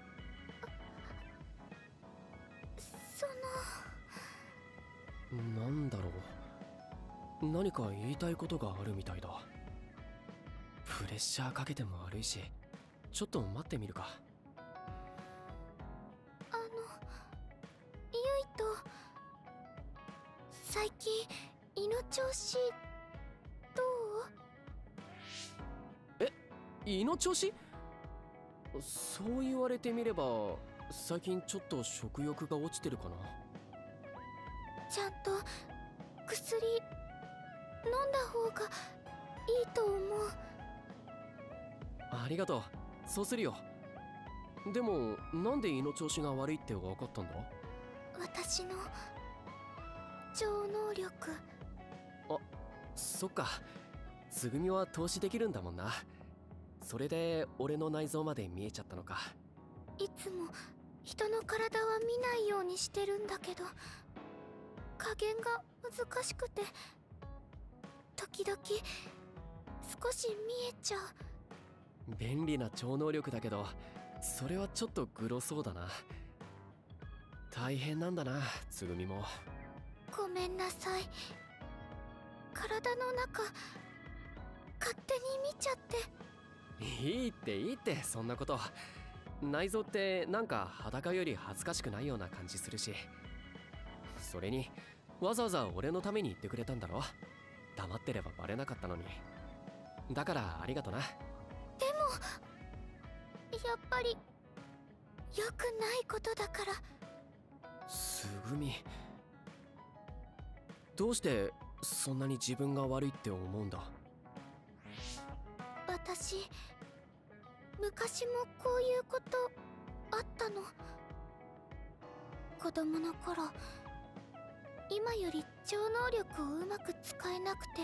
なんだろう。何か言いたいことがあるみたいだ。プレッシャーかけても悪いし、ちょっと待ってみるか。 ユイト、最近胃の調子どう？ 胃の調子？そう言われてみれば最近ちょっと食欲が落ちてるかな。 ちゃんと薬飲んだ方がいいと思う。 ありがとう、そうするよ。でもなんで胃の調子が悪いって分かったんだ？ 私の超能力。 あ、そっか。つぐみは透視できるんだもんな。それで俺の内臓まで見えちゃったのか。 いつも人の体は見ないようにしてるんだけど、加減が難しくて時々少し見えちゃう。 便利な超能力だけど、それはちょっとグロそうだな。大変なんだな、つぐみも。 ごめんなさい。体の中勝手に見ちゃって。 いいっていいって、そんなこと。内臓ってなんか裸より恥ずかしくないような感じするし。それにわざわざ俺のために言ってくれたんだろ。黙ってればバレなかったのに。だからありがとな。 でもやっぱり良くないことだから。 つぐみ、どうしてそんなに自分が悪いって思うんだ。 私昔もこういうことあったの。子供の頃、今より超能力をうまく使えなくて、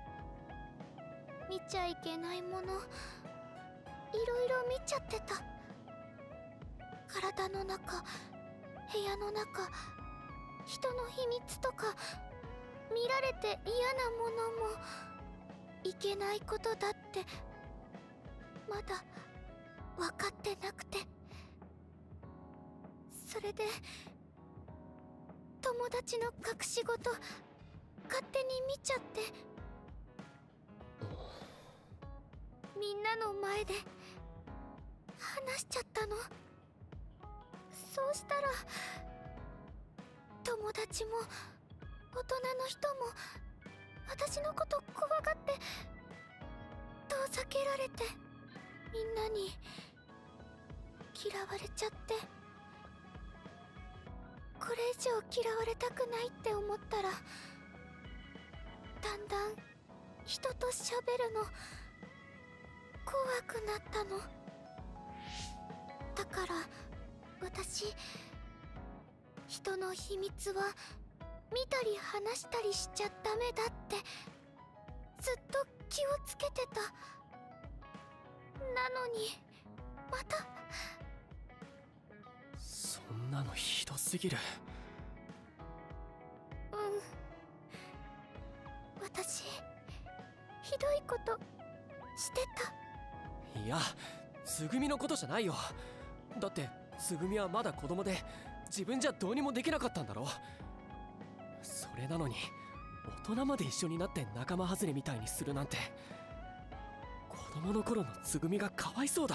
見ちゃいけないものいろいろ見ちゃってた。体の中、部屋の中、人の秘密とか、見られて嫌なものもいけないことだってまだ分かってなくて、それで友達の隠し事勝手に見ちゃって、みんなの前で話しちゃったの。そうしたら友達も大人の人も私のこと怖がって遠ざけられて、みんなに嫌われちゃって、これ以上嫌われたくないって思ったら、だんだん人と喋るの怖くなったの。だから私、人の秘密は見たり話したりしちゃダメだってずっと気をつけてた。なのにまた。 そんなのひどすぎる。 私ひどいことしてた。 いや、つぐみのことじゃないよ。だってつぐみはまだ子供で自分じゃどうにもできなかったんだろ。それなのに大人まで一緒になって仲間外れみたいにするなんて、子供の頃のつぐみがかわいそうだ。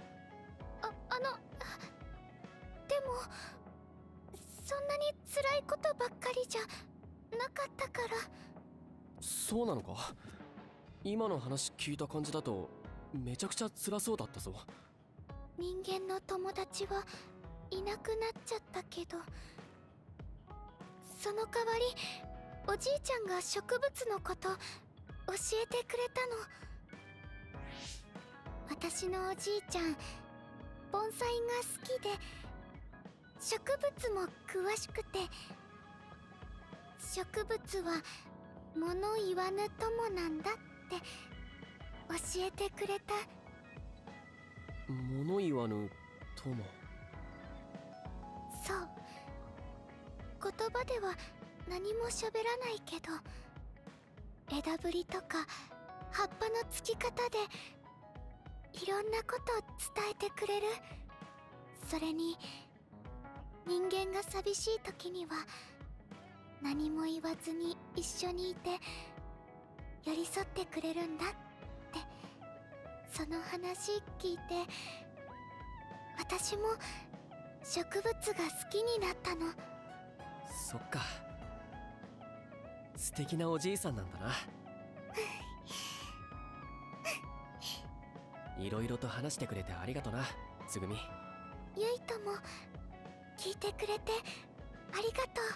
でもそんなに辛いことばっかりじゃなかったから。 そうなのか。今の話聞いた感じだとめちゃくちゃ辛そうだったぞ。 人間の友達はいなくなっちゃったけど、その代わりおじいちゃんが植物のこと教えてくれたの。私のおじいちゃん盆栽が好きで植物も詳しくて、植物は物言わぬ友なんだって教えてくれた。 物言わぬ友。 そう、言葉では何も喋らないけど、枝ぶりとか葉っぱのつき方でいろんなことを伝えてくれる。それに人間が寂しい時には何も言わずに一緒にいて寄り添ってくれるんだって、その話聞いて私も植物が好きになったの。 そっか、素敵なおじいさんなんだな。いろいろと話してくれてありがとな、つぐみ。 ゆいとも聞いてくれてありがとう。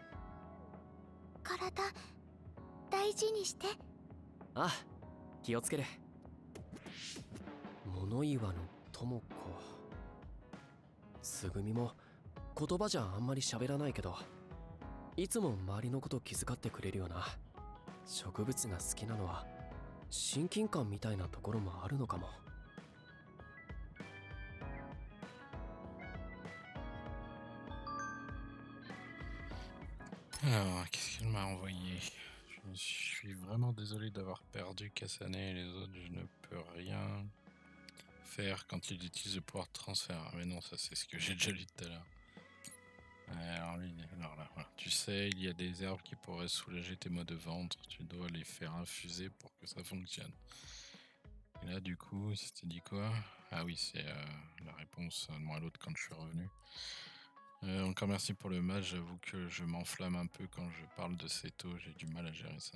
体大事にして。 ああ、気をつける。物言わぬ友か。つぐみも言葉じゃあんまり喋らないけど、いつも周りのこと気遣ってくれるよな。植物が好きなのは親近感みたいなところもあるのかも。 Alors, qu'est-ce qu'elle m'a envoyé? Je suis vraiment désolé d'avoir perdu Kasane et les autres. Je ne peux rien faire quand il utilise le pouvoir de transfert. Ah, mais non, ça c'est ce que j'ai déjà lu tout à l'heure. Alors là, voilà. Tu sais, il y a des herbes qui pourraient soulager tes maux de ventre. Tu dois les faire infuser pour que ça fonctionne. Et là, du coup, c'était dit quoi? Ah oui, c'est la réponse de moi à l'autre quand je suis revenu. Encore merci pour le match, j'avoue que je m'enflamme un peu quand je parle de Seto, j'ai du mal à gérer ça.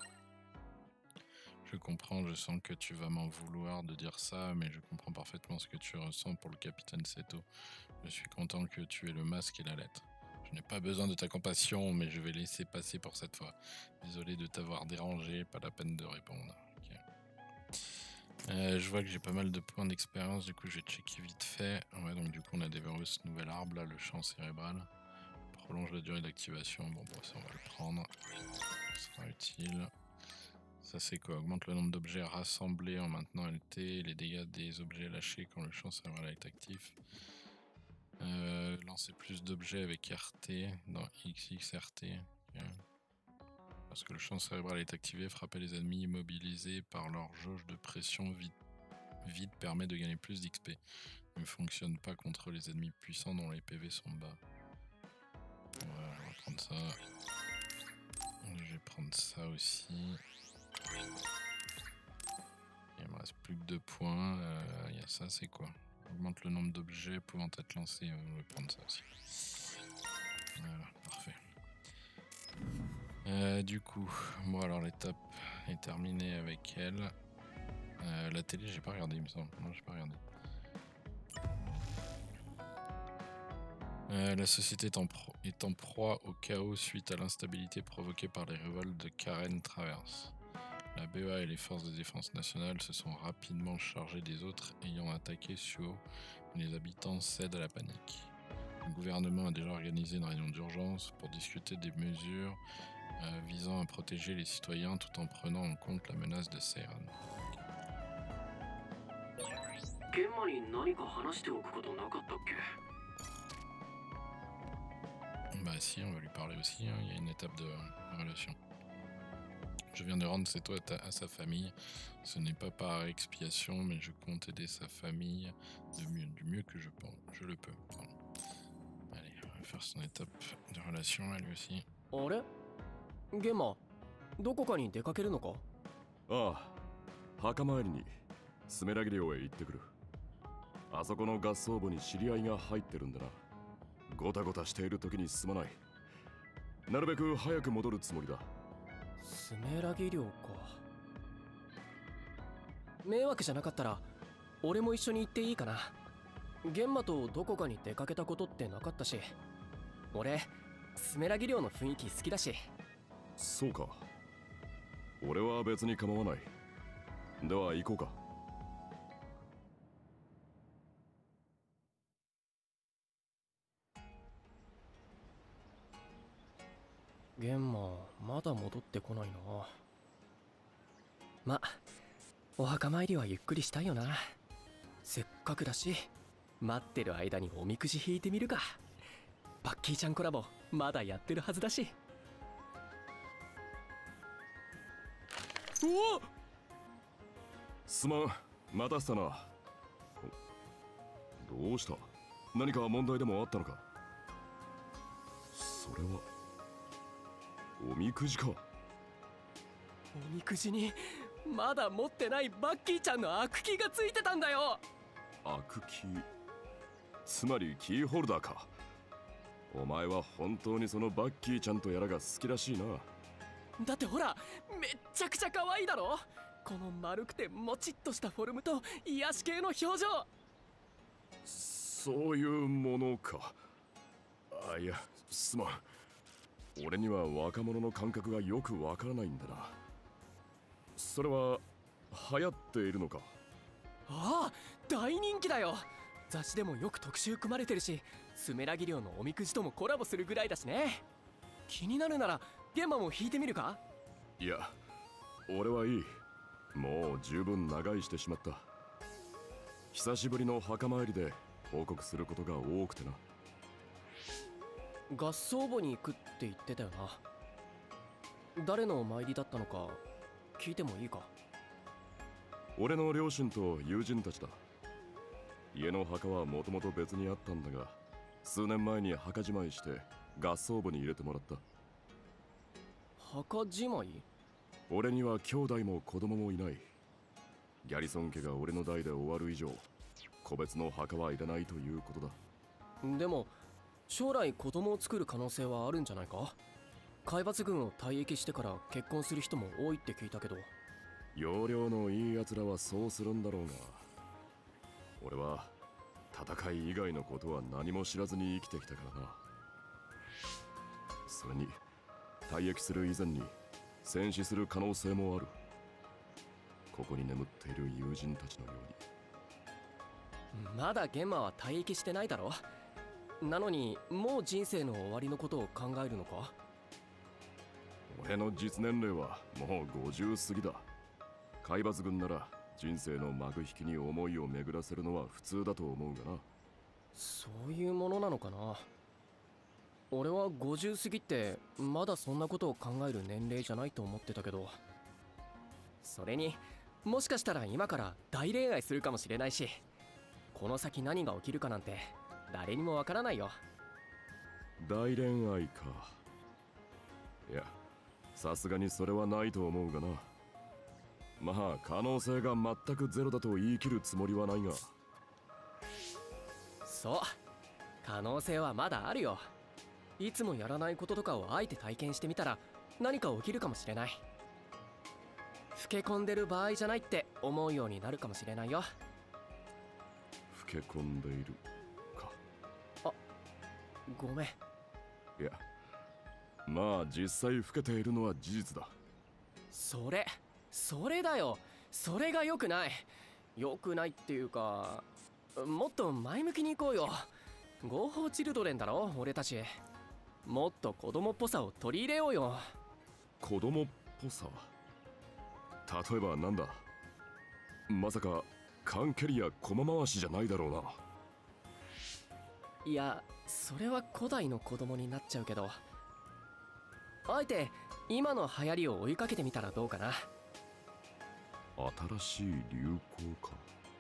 Je comprends, je sens que tu vas m'en vouloir de dire ça, mais je comprends parfaitement ce que tu ressens pour le capitaine Seto. Je suis content que tu aies le masque et la lettre. Je n'ai pas besoin de ta compassion, mais je vais laisser passer pour cette fois. Désolé de t'avoir dérangé, pas la peine de répondre. Okay. Je vois que j'ai pas mal de points d'expérience, du coup je vais checker vite fait. Ouais, donc du coup on a déverrouillé ce nouvel arbre là, le champ cérébral. Prolonge la durée d'activation, bon ça on va le prendre. Ce sera utile. Ça c'est quoi? Augmente le nombre d'objets rassemblés en maintenant LT et les dégâts des objets lâchés quand le champ cérébral est actif. Lancer plus d'objets avec RT dans XXRT. Okay. Parce que le champ cérébral est activé, frapper les ennemis immobilisés par leur jauge de pression vide permet de gagner plus d'XP. Il ne fonctionne pas contre les ennemis puissants dont les PV sont bas. Voilà, on va prendre ça. Je vais prendre ça aussi. Il me reste plus que 2 points. Il y a ça, c'est quoi? Augmente le nombre d'objets pouvant être lancés. On va prendre ça aussi. Voilà, parfait. Du coup, bon alors l'étape est terminée avec elle. La télé, j'ai pas regardé, il me semble. Non, j'ai pas regardé. La société est en proie au chaos suite à l'instabilité provoquée par les révoltes de Karen Traverse. La BEA et les forces de défense nationale se sont rapidement chargées des autres ayant attaqué Suo, mais les habitants cèdent à la panique. Le gouvernement a déjà organisé une réunion d'urgence pour discuter des mesures visant à protéger les citoyens tout en prenant en compte la menace de Seiran. Bah si, on va lui parler aussi, hein. Il y a une étape de relation. Je viens de rendre Seto à sa famille. Ce n'est pas par expiation, mais je compte aider sa famille du mieux que je le peux. Pardon. Allez, on va faire son étape de relation à lui aussi. あれゲンマ、どこかに出かけるのか？ ああ、墓参りにスメラギ寮へ行ってくる。あそこの合葬墓に知り合いが入ってるんだな。ゴタゴタしている時にすまない。なるべく早く戻るつもりだ。 スメラギ寮か。迷惑じゃなかったら俺も一緒に行っていいかな。ゲンマとどこかに出かけたことってなかったし、俺スメラギ寮の雰囲気好きだし。 そうか。俺は別に構わない。では行こうか。 ゲンマまだ戻ってこないな。ま、お墓参りはゆっくりしたいよな。せっかくだし待ってる間におみくじ引いてみるか。バッキーちゃんコラボまだやってるはずだし。おお、 すまん、待たせたな。どうした？何か問題でもあったのか？それはおみくじか。 おみくじにまだ持ってないバッキーちゃんのアクキーがついてたんだよ。 アクキー、つまりキーホルダーか。お前は本当にそのバッキーちゃんとやらが好きらしいな。 だってほら、めっちゃくちゃ可愛いだろ。この丸くてもちっとしたフォルムと癒し系の表情。 そういうものか。あ、いや、すまん。俺には若者の感覚がよくわからないんだな。それは流行っているのか？ ああ、大人気だよ。雑誌でもよく特集組まれてるし、スメラギ寮のおみくじともコラボするぐらいだしね。気になるならゲンマも引いてみるか？ いや、俺はいい。もう十分長居してしまった。久しぶりの墓参りで報告することが多くてな。 合葬墓に行くって言ってたよな。誰のお参りだったのか聞いてもいいか？ 俺の両親と友人たちだ。家の墓はもともと別にあったんだが、数年前に墓じまいして合葬墓に入れてもらった。 墓じまい？ 俺には兄弟も子供もいない。ギャリソン家が俺の代で終わる以上、個別の墓はいらないということだ。 でも将来子供を作る可能性はあるんじゃないか。海抜軍を退役してから結婚する人も多いって聞いたけど。 容量のいい奴らはそうするんだろうが、俺は戦い以外のことは何も知らずに生きてきたからな。それに退役する以前に戦死する可能性もある。ここに眠っている友人たちのように。 まだ玄馬は退役してないだろ。なのにもう人生の終わりのことを考えるのか。 俺の実年齢はもう50過ぎだ。海抜軍なら人生の幕引きに思いを巡らせるのは普通だと思うがな。 そういうものなのかな。俺は50過ぎってまだそんなことを考える年齢じゃないと思ってたけど。それにもしかしたら今から大恋愛するかもしれないし、この先何が起きるかなんて誰にもわからないよ。 大恋愛か。いや、さすがにそれはないと思うがな。まあ可能性が全くゼロだと言い切るつもりはないが。 そう、可能性はまだあるよ。いつもやらないこととかをあえて体験してみたら何か起きるかもしれない。老け込んでる場合じゃないって思うようになるかもしれないよ。 老け込んでいるか。 あ、ごめん。 いや、まあ実際老けているのは事実だ。 それだよ。それが良くない。良くないっていうか、もっと前向きに行こうよ。合法チルドレンだろ俺たち。もっと子供っぽさを取り入れようよ。 子供っぽさ。例えばなんだ。まさか缶蹴りや駒回しじゃないだろうな。 いや、それは古代の子供になっちゃうけど、あえて今の流行りを追いかけてみたらどうかな。 新しい流行か。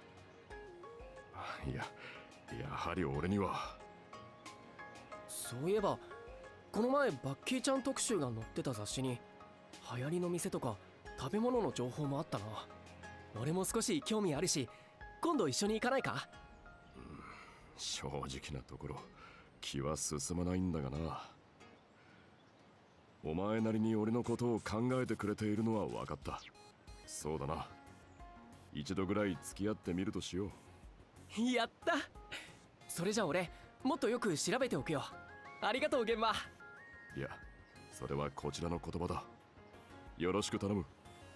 いや、やはり俺には。 そういえばこの前バッキーちゃん特集が載ってた雑誌に流行りの店とか食べ物の情報もあったな。俺も少し興味あるし、今度一緒に行かないか。 正直なところ気は進まないんだがな。お前なりに俺のことを考えてくれているのは分かった。そうだな、一度ぐらい付き合ってみるとしよう。やった。それじゃあ俺もっとよく調べておくよ。ありがとう玄馬。 いや、それはこちらの言葉だ。よろしく頼む。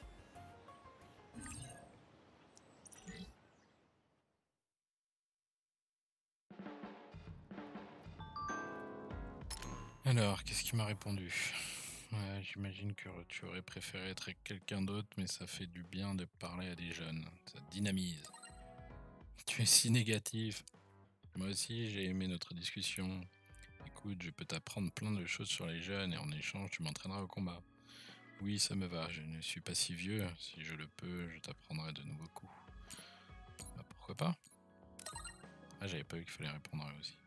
Alors, qu'est-ce qu'il m'a répondu? J'imagine que tu aurais préféré être avec quelqu'un d'autre, mais ça fait du bien de parler à des jeunes. Ça dynamise. Tu es si négatif. Moi aussi, j'ai aimé notre discussion. Écoute, je peux t'apprendre plein de choses sur les jeunes et en échange, tu m'entraîneras au combat. Oui, ça me va. Je ne suis pas si vieux. Si je le peux, je t'apprendrai de nouveaux coups. Bah, pourquoi pas? Ah, j'avais pas vu qu'il fallait répondre à eux aussi.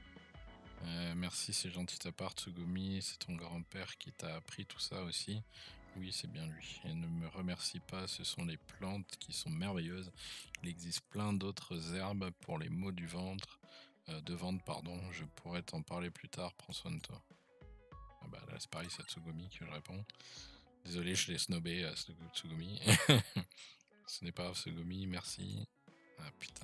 Merci, c'est gentil de ta part, Tsugumi. C'est ton grand-père qui t'a appris tout ça aussi. Oui, c'est bien lui. Et ne me remercie pas, ce sont les plantes qui sont merveilleuses. Il existe plein d'autres herbes pour les maux du ventre. De ventre, pardon. Je pourrais t'en parler plus tard. Prends soin de toi. Ah bah là, c'est pareil, c'est Tsugumi que je réponds. Désolé, je l'ai snobé, Tsugumi. Ce n'est pas grave, Tsugumi, merci. Ah putain.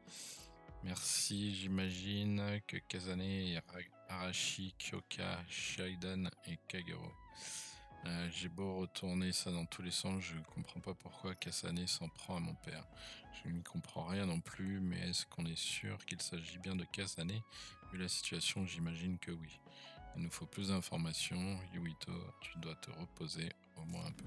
Merci, j'imagine que Kazane, Arashi, Kyoka, Shaidan et Kagero. J'ai beau retourner ça dans tous les sens, je comprends pas pourquoi Kasane s'en prend à mon père. Je n'y comprends rien non plus, mais est-ce qu'on est sûr qu'il s'agit bien de Kasane? Vu la situation, j'imagine que oui. Il nous faut plus d'informations. Yuito, tu dois te reposer au moins un peu.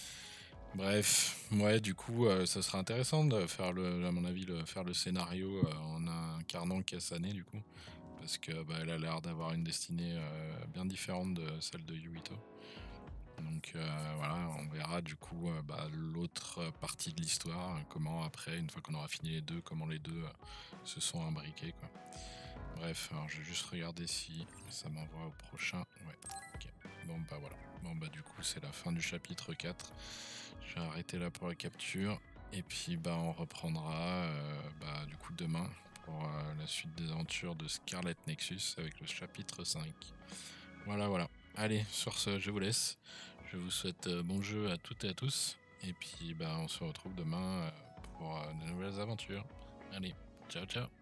Bref, ouais, du coup, ça sera intéressant de faire à mon avis, faire le scénario en incarnant Kasane, du coup, parce que elle a l'air d'avoir une destinée bien différente de celle de Yuito. Donc voilà, on verra du coup l'autre partie de l'histoire, comment après, une fois qu'on aura fini les deux, comment les deux se sont imbriqués, quoi. Bref, alors je vais juste regarder si ça m'envoie au prochain. Ouais, ok. Bon bah voilà. Bon bah du coup c'est la fin du chapitre 4. Je vais arrêter là pour la capture. Et puis on reprendra du coup demain pour la suite des aventures de Scarlet Nexus avec le chapitre 5. Voilà. Allez, sur ce, je vous laisse. Je vous souhaite bon jeu à toutes et à tous. Et puis, on se retrouve demain pour de nouvelles aventures. Allez, ciao.